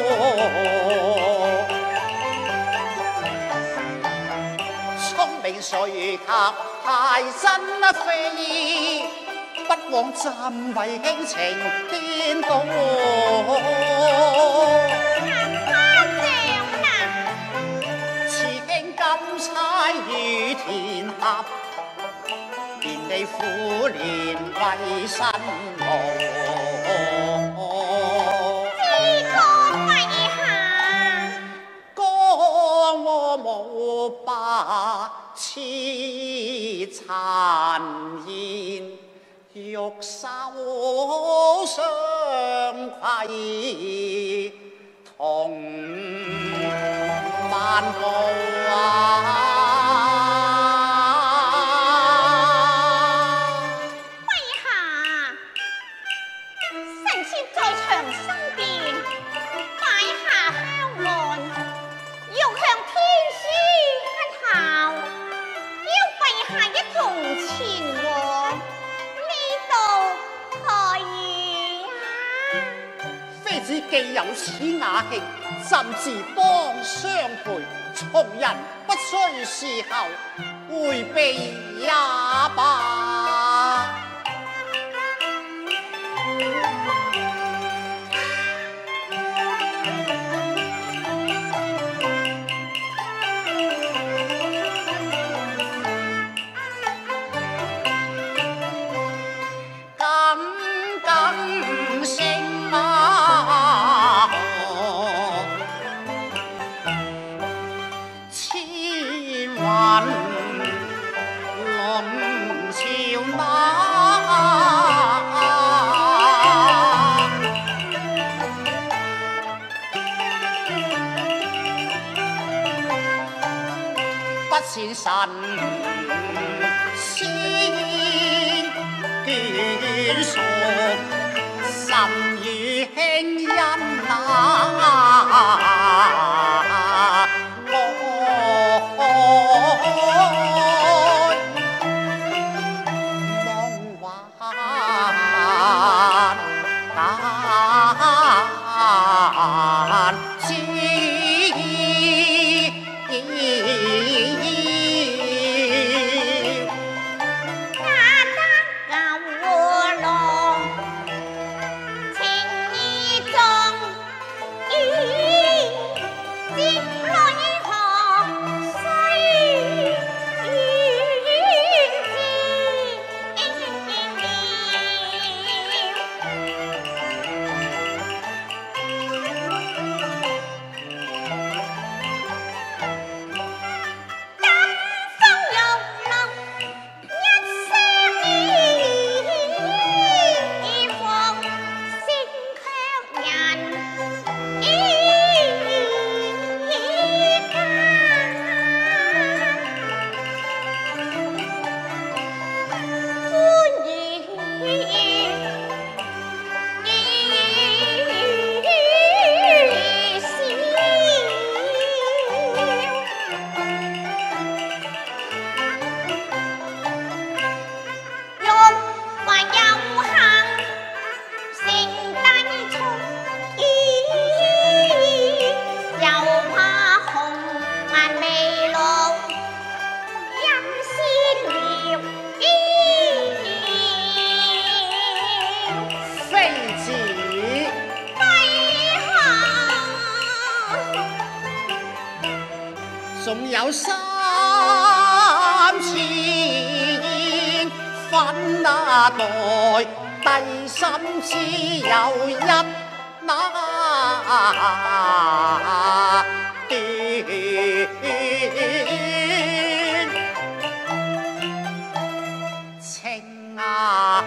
聰明誰及太真非？不枉朕為卿情顛倒。此卿今差與田合，連你苦練為身無。
知哥為下，
歌我無白痴殘言。玉手相攜同漫步啊！
陛下，臣妾在長生殿擺下香案，欲向天師乞效，邀陛下一同前往。
妃子既有此雅興，朕自當相陪。從人不需事後，迴避也罷。先神先眷屬，甚與卿恩啊！仲有三千分那代，帝心只有一那段。情啊！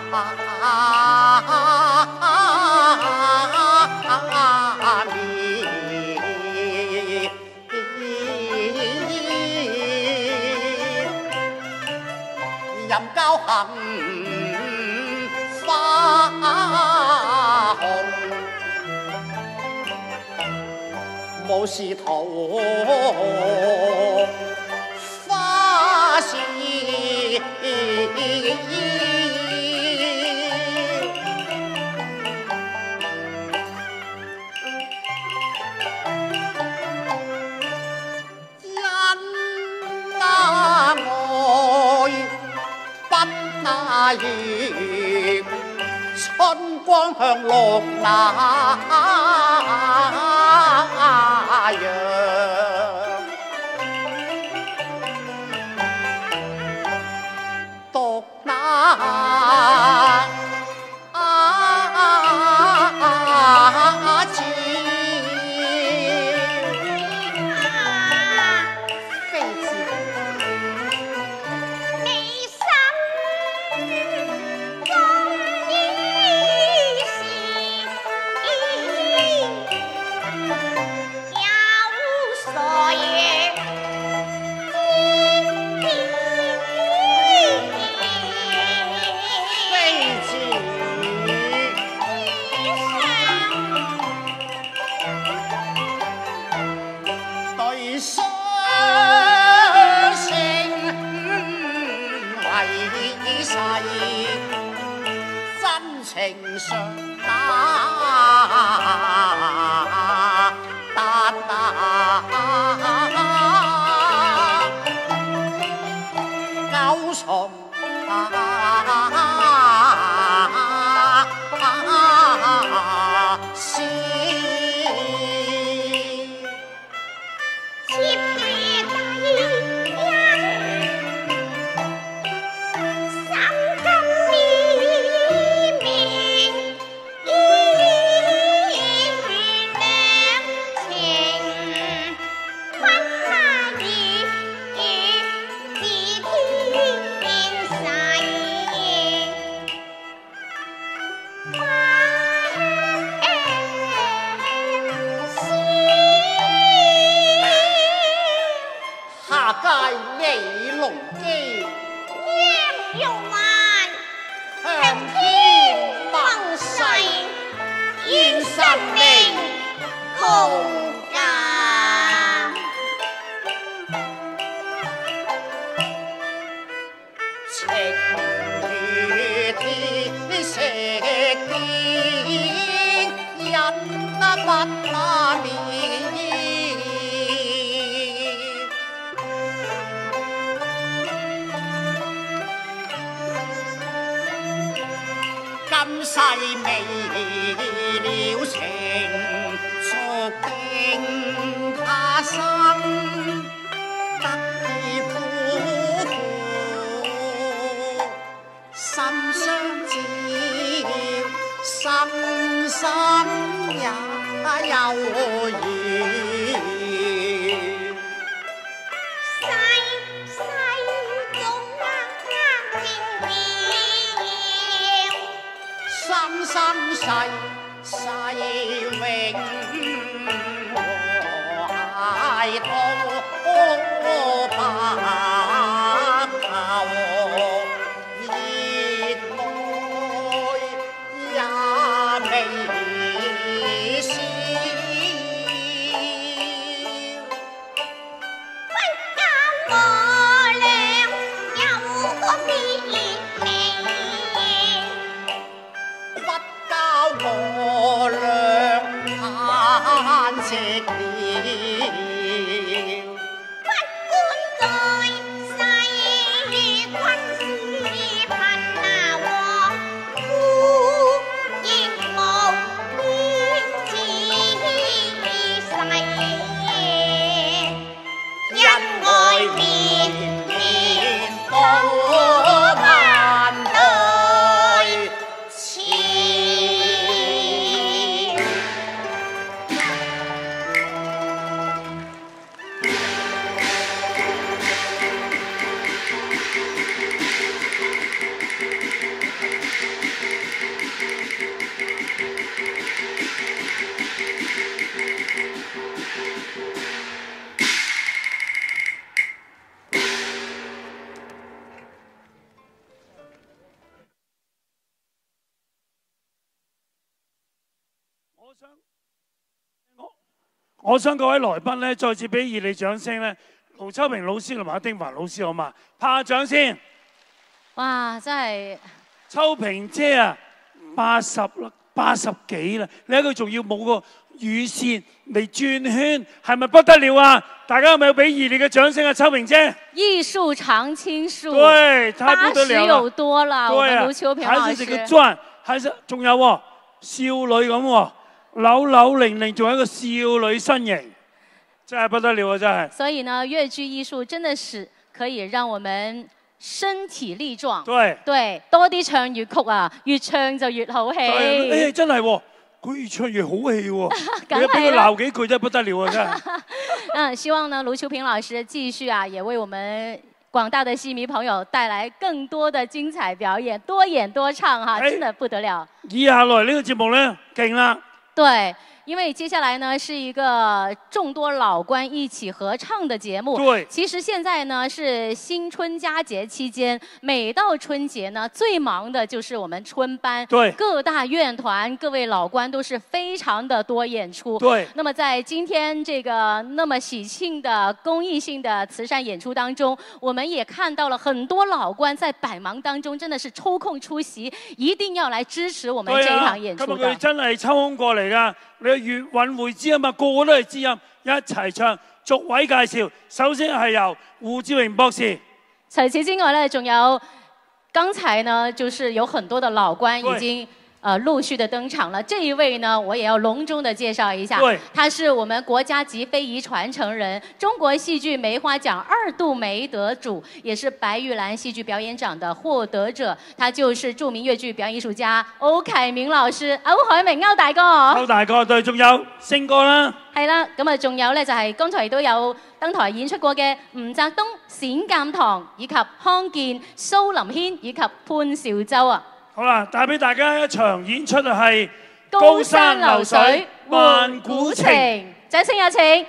任交行花紅， 無是桃花事。春光向綠那陽，獨那枝非枝。情上打打打，勾從思。今世未了情，注定他生得意夫婦，心相照，心心也有緣。生生世世永和諧到白頭，熱愛也未消。不教我倆有個別離。我倆嘆息了，不管在世與困是貧啊和苦，亦無邊止世，因愛綿綿保萬代。
我想我我想各位來賓咧，再次俾熱烈掌聲咧，盧秋平老師同埋丁凡老師好嘛？拍下掌先。
哇！真係
秋平姐啊，八十啦，八十幾啦，你睇佢仲要冇個乳線嚟轉圈，係咪不得了啊？大家有冇有俾熱烈嘅掌聲啊？秋平姐，
藝術常青樹，
對，太不得了
八十有多啦，我們盧秋平老
還是這個
師。
鑽，還是仲有喎，少女咁喎，扭扭零零，仲有一個少女身形，真係不得了啊！真係。
所以呢，粵劇藝術真的是可以讓我們身體力壯。
對
對，多啲唱粵曲啊，越唱就越好戲。
誒，真係喎。佢越唱越好戲喎，
梗係啦
你俾佢鬧幾句真係不得了啊！真係。
嗯，希望呢盧秋平老師繼續啊，也為我們廣大的戲迷朋友帶來更多的精彩表演，多演多唱哈，真的不得了。
以下來呢個節目呢，勁啦。
對。因為接下來呢是一個眾多老倌一起合唱的節目。
對。
其實現在呢是新春佳節期間，每到春節呢最忙的就是我們春班。
對。
各大院團、各位老倌都是非常的多演出。
對。
那麼在今天這個那麼喜慶的公益性的慈善演出當中，我們也看到了很多老倌在百忙當中真的是抽空出席，一定要來支持我們這一場演出的。
今日佢真係抽空過嚟㗎。你粵韻會知音嘛，個個都係知音，一齊唱。逐位介紹，首先係由胡志榮博士。
除此之外呢，仲有剛才呢，就是有很多的老倌已經呃陸續的登場了。這一位呢，我也要隆重的介紹一下，他是我們國家級非遺傳承人，中國戲劇梅花獎二度梅得主，也是白玉蘭戲劇表演獎的獲得者。他就是著名粵劇表演藝術家歐凱明老師，歐凱明歐大哥。
歐大哥對，仲有星哥啦。
係啦，咁啊，仲有咧就係剛才亦都有登台演出過嘅吳澤東、冼鑑堂，以及康健、蘇林軒以及潘兆洲啊。
好啦，帶俾大家一場演出係高山流水萬古情，
掌聲有請。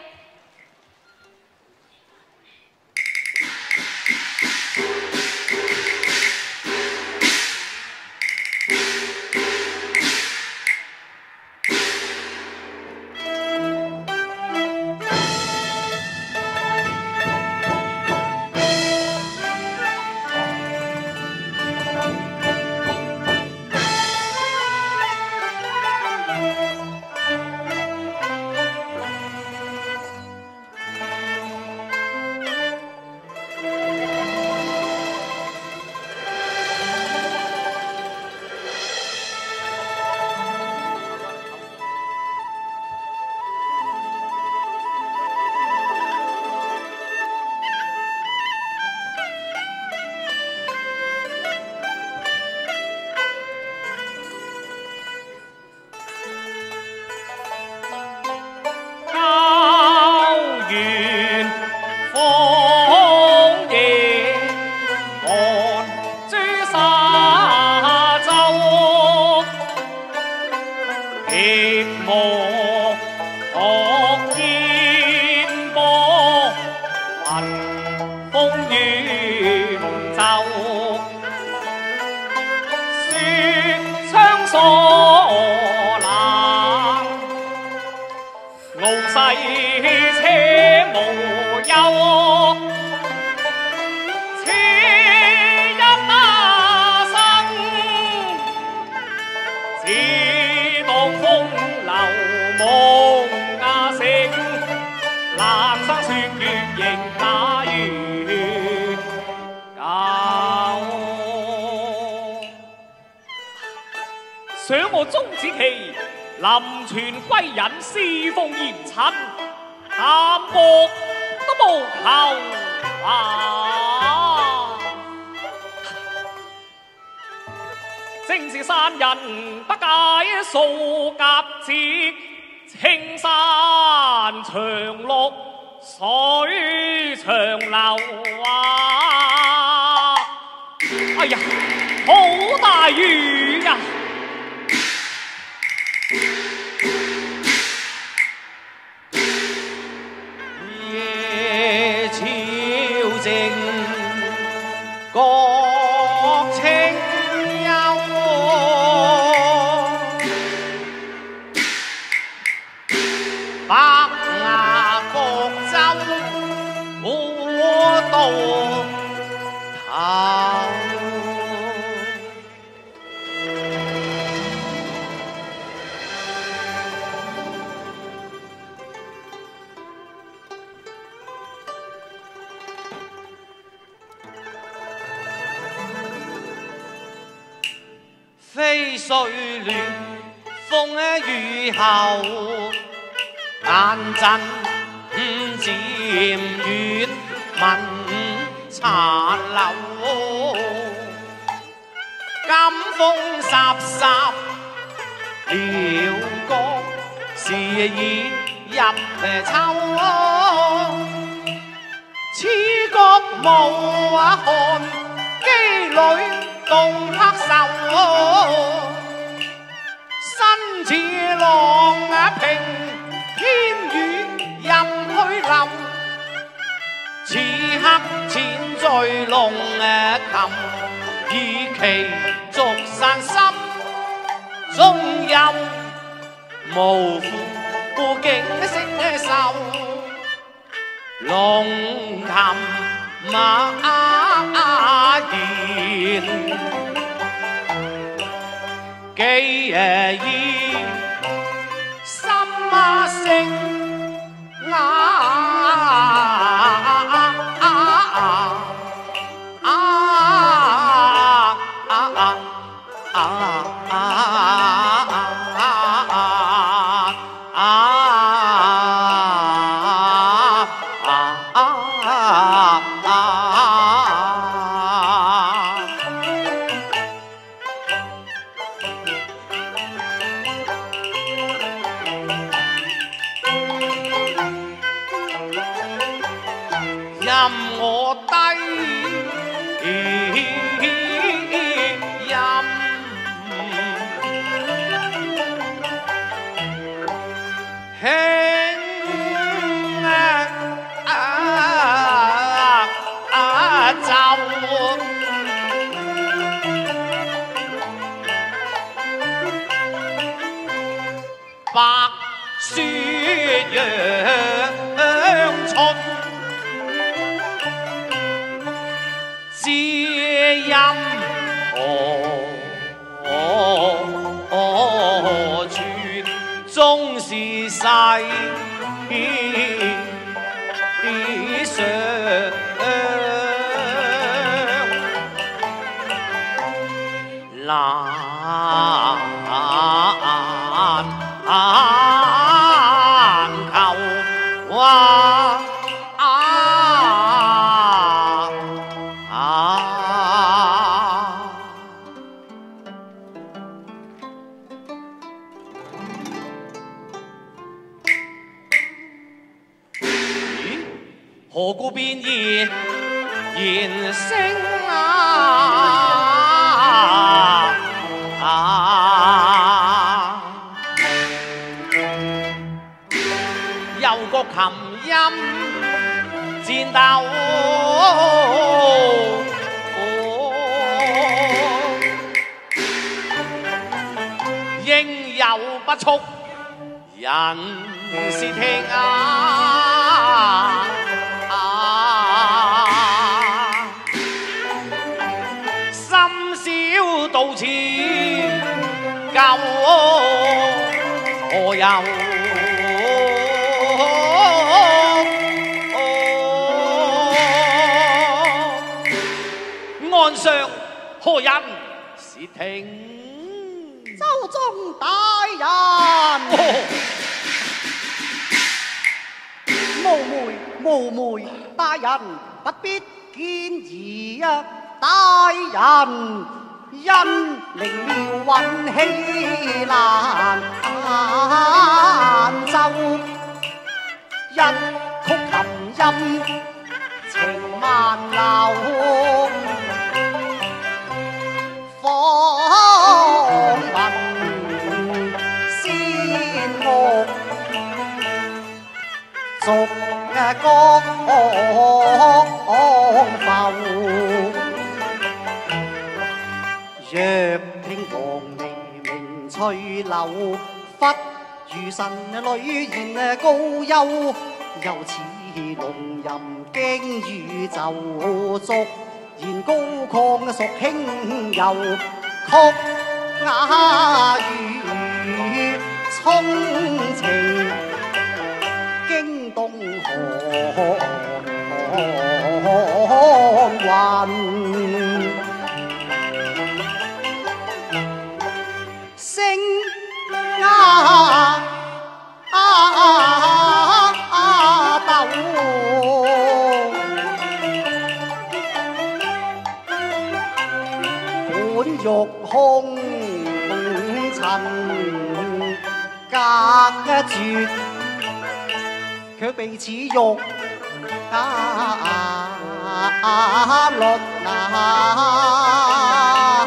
白飛水亂，風雨後，眼陣漸遠，問殘留。金風颯颯，遼國是已入秋。此國無寒，機裏動黑手。身似浪平，天雨任去流。此刻淺醉龍琴，以其逐散心中有無負景色愁。龍琴馬言，幾意心聲任我低任輕奏，白雪陽春。知音何處，終是世上難求話。何故變言言聲啊？啊又覺琴音戰鬥，應有不速，人是聽啊！到此舊何由？岸上何人是聽？
周中大人，哦、無梅無梅，大人不必見疑啊，大人。因靈妙運氣難奏，一曲琴音情萬流，訪聞仙樂逐歌浮。若聽黃鸝鳴翠柳，忽如神女言高幽，又似龍吟驚宇宙，逐言高亢屬輕柔，曲雅如衷情，驚動寒雲。
空塵隔絕，卻被此玉加律那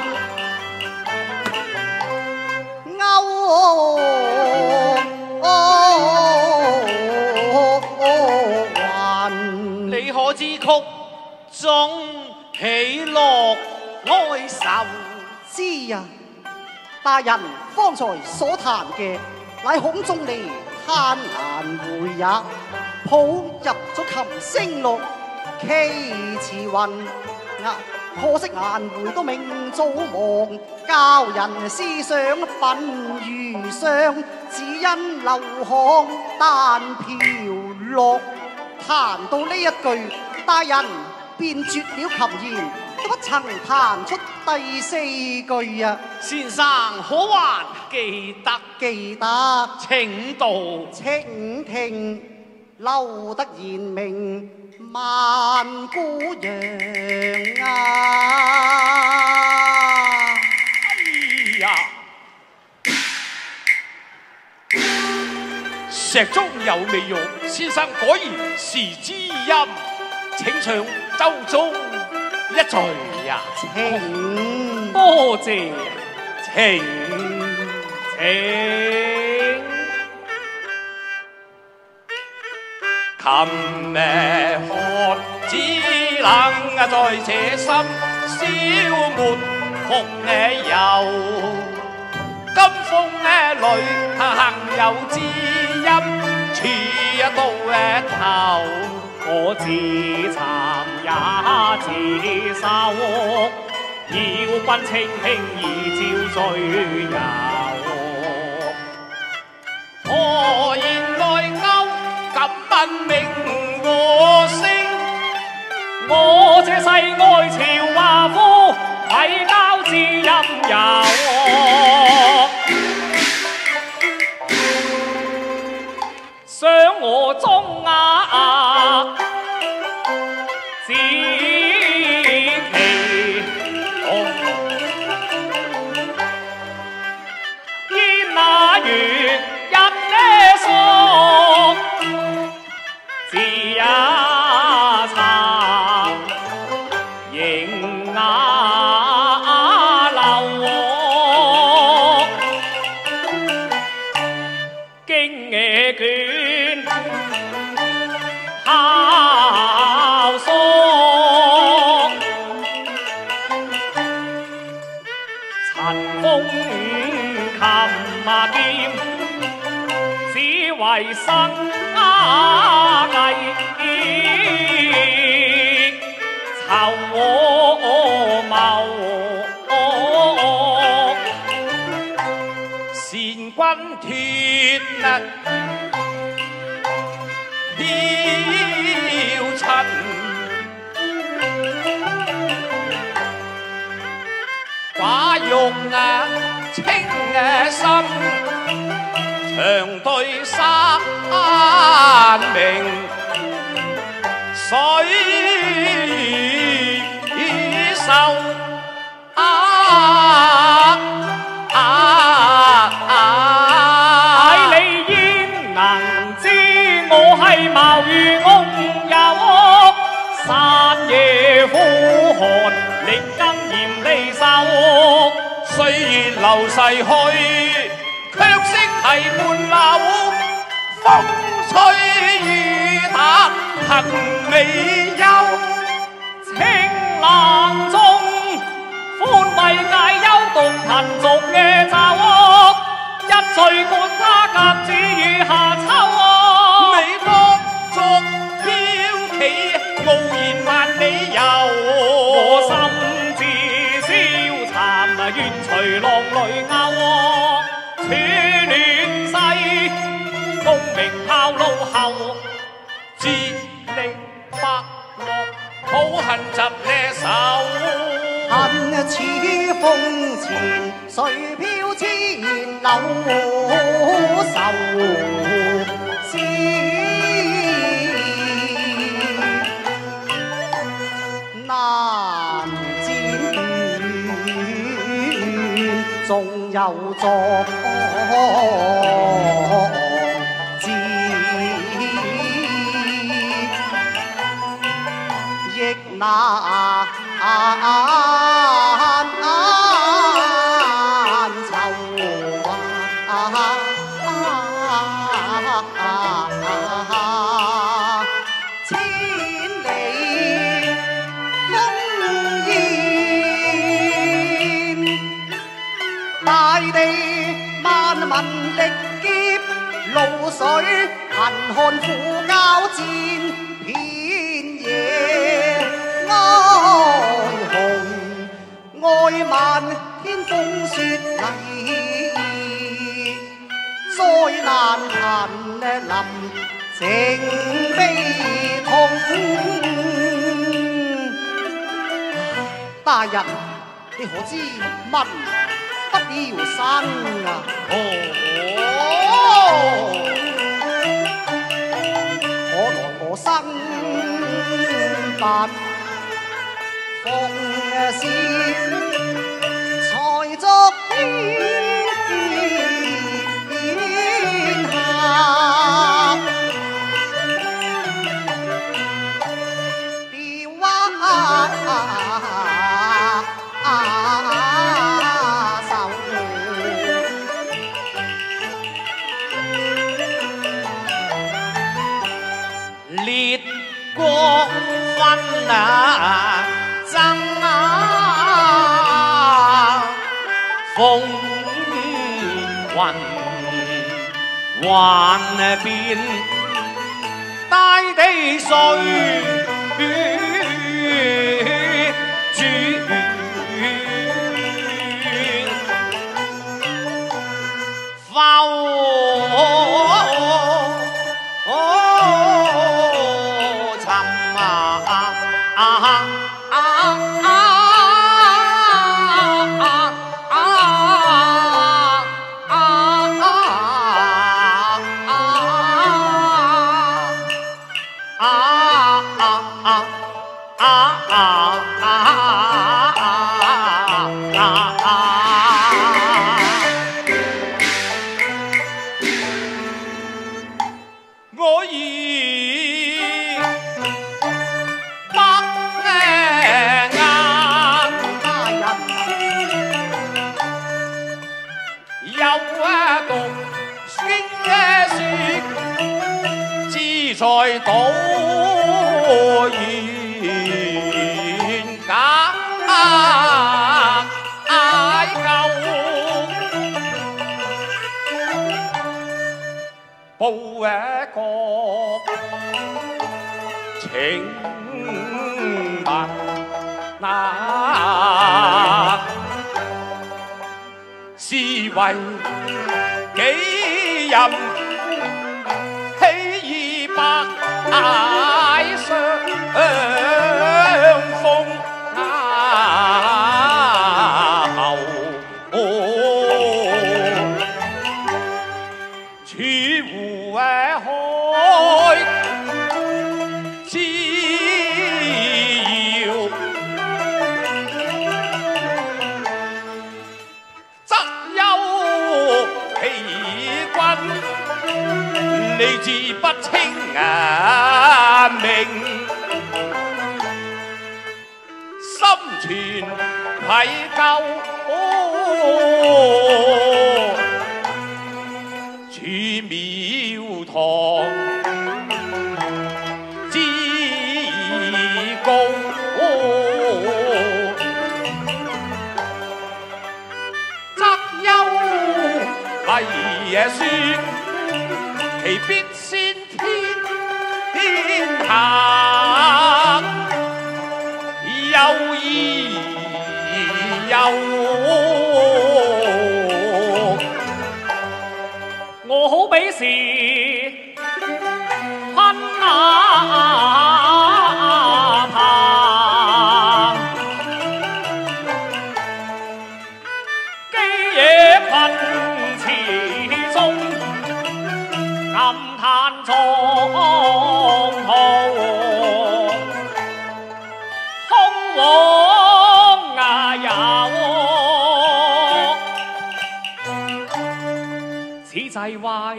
勾魂。
你可知曲中喜樂哀愁？
知呀，大人方才所彈嘅，乃孔中利嘆顏回也，譜入咗琴聲錄，其詞雲啊，可惜顏回都命早亡，教人思想品如霜，只因流汗單飄落。彈到呢一句，大人便絕了琴弦，都不曾彈出第四句啊！
先生可還記得？
記得，
請道。
請聽，留得賢明萬古揚啊！
哎呀，石中有美玉，先生果然是知音，請唱周中一句呀。
請
多謝，請請。琴咩學只能在這心消沒復嘅遊，金風嘅裏行有知音，處一到嘅頭，我自慚也自受，要君清輕易照醉遊。何言內疚？敢問名和姓？我這世愛朝華夫，為交知音遊。想我中雅只其紅，煙那月人呢索，自也殘迎雅流，經野卷孝叔，塵封琴馬劍，只為生計，籌謀善君鐵雕塵，寡用啊清嘅心，長對山明水秀啊啊啊！睇你焉能知我係貌如翁友，山野苦寒，力更嚴厲受。歲月流逝去，卻識提門樓，風吹雨打行未休。青蘭中歡慰解憂，獨貧俗嘅酒，一醉灌他甲子與夏秋。你當作飄旗，傲然萬里遊。我心自消殘，願隨浪淚勾。處亂世，功名拋路後，自令百樂，好恨疾呢手。
恨似風前，誰飄千柳愁？知難剪斷。 仲有作字，亦難籌劃。千里烽煙，大地萬民力竭，露水貧汗苦交戰，遍野哀鴻，愛萬天風雪麗，災難貧臨。情悲痛，大人，你可知民不要生啊？哦，可來我生不奉先，才作天下。
烈國紛啊爭啊，風雲幻變，大地誰主？浮沉啊啊啊我已百眼大人，有讀經嘅書，志在賭言假嗌救。報一個情物那是為幾人喜意百愛相逢啊後。處湖海之遙，則憂欺君，理智不清啊明，心存愧疚。處廟堂之高，則憂為書，其必先天下，又義又我好比是噴啊棚，基野噴池中，暗嘆蒼浩，空往啊也際位，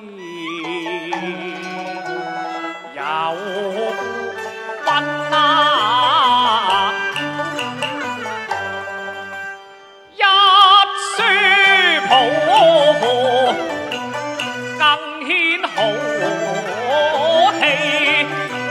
有君啊！一書抱更顯豪氣，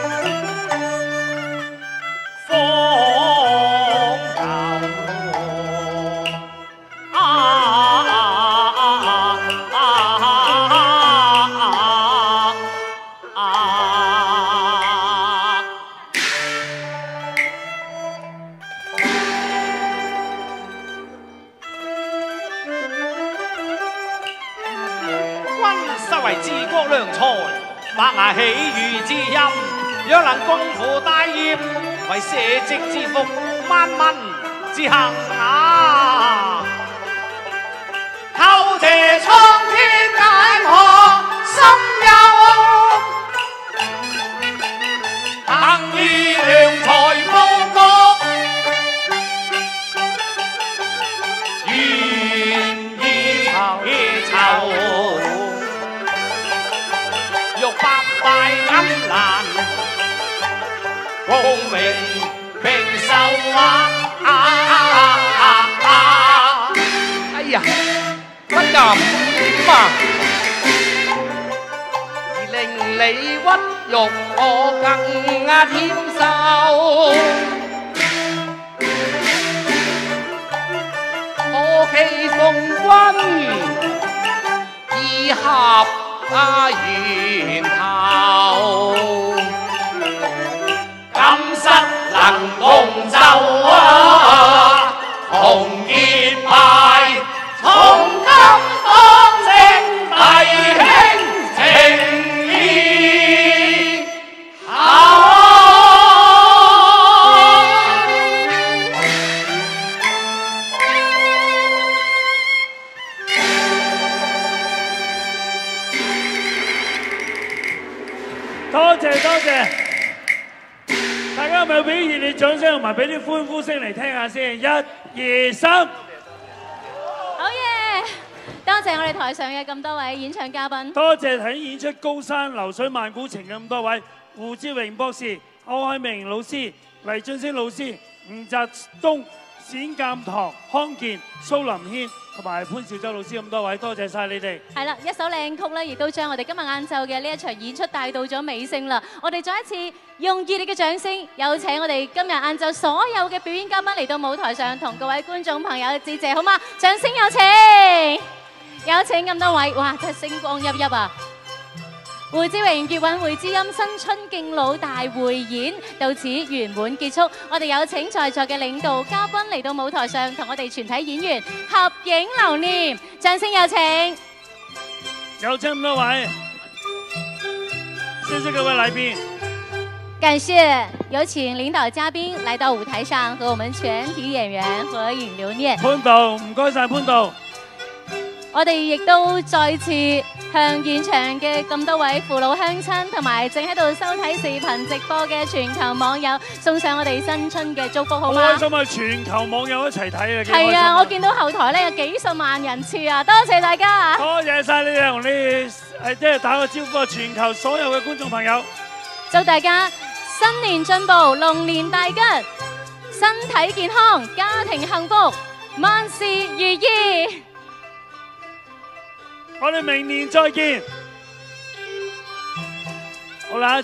白牙喜遇之音，若能共赴大業，為社稷之福，萬民之幸啊！求謝蒼天解我心憂，幸遇良才報國，願意酬。百塊金蘭，功名並受啊！啊啊啊哎呀，不咁啊！而令你屈辱，我更加添受。可期逢君以合。啊源頭，今生能共奏啊，同結拜，從今當正弟兄情義厚。
多謝多謝，大家有冇俾熱烈掌聲同埋俾啲歡呼聲嚟聽下先？一、二、三，
好嘢！多謝我哋台上嘅咁多位演唱嘉賓。
多謝睇演出高山流水萬古情嘅咁多位，胡志榮博士、歐海明老師、黎俊升老師、吳澤東、冼鑑堂、康健、蘇林軒同埋潘兆洲老師咁多位，多謝晒你哋。
係啦，一首靚曲咧，亦都將我哋今日晏晝嘅呢一場演出帶到咗尾聲啦。我哋再一次用熱烈嘅掌聲，有請我哋今日晏晝所有嘅表演嘉賓嚟到舞台上，同各位觀眾朋友致謝，好嗎？掌聲有請，有請咁多位，哇！真係星光熠熠啊！胡志榮粵韻會之音新春敬老大匯演到此圓滿結束，我哋有請在座嘅領導嘉賓嚟到舞台上，同我哋全體演員合影留念，掌聲有請。
有請咁多位，謝謝各位來賓。
感謝，有請領導嘉賓來到舞台上，和我們全體演員合影留念。
潘導，唔該晒潘導。
我哋亦都再次向現場嘅咁多位父老鄉親同埋正喺度收睇視頻直播嘅全球網友送上我哋新春嘅祝福，好嗎？
好開心啊！全球網友一齊睇啊！
係啊，我見到後台咧有幾十萬人次啊！多謝大家啊！
多謝晒你哋同你誒，即係打個招呼啊！全球所有嘅觀眾朋友，
祝大家新年進步，龍年大吉，身體健康，家庭幸福，萬事如意。
我哋明年再見。好啦。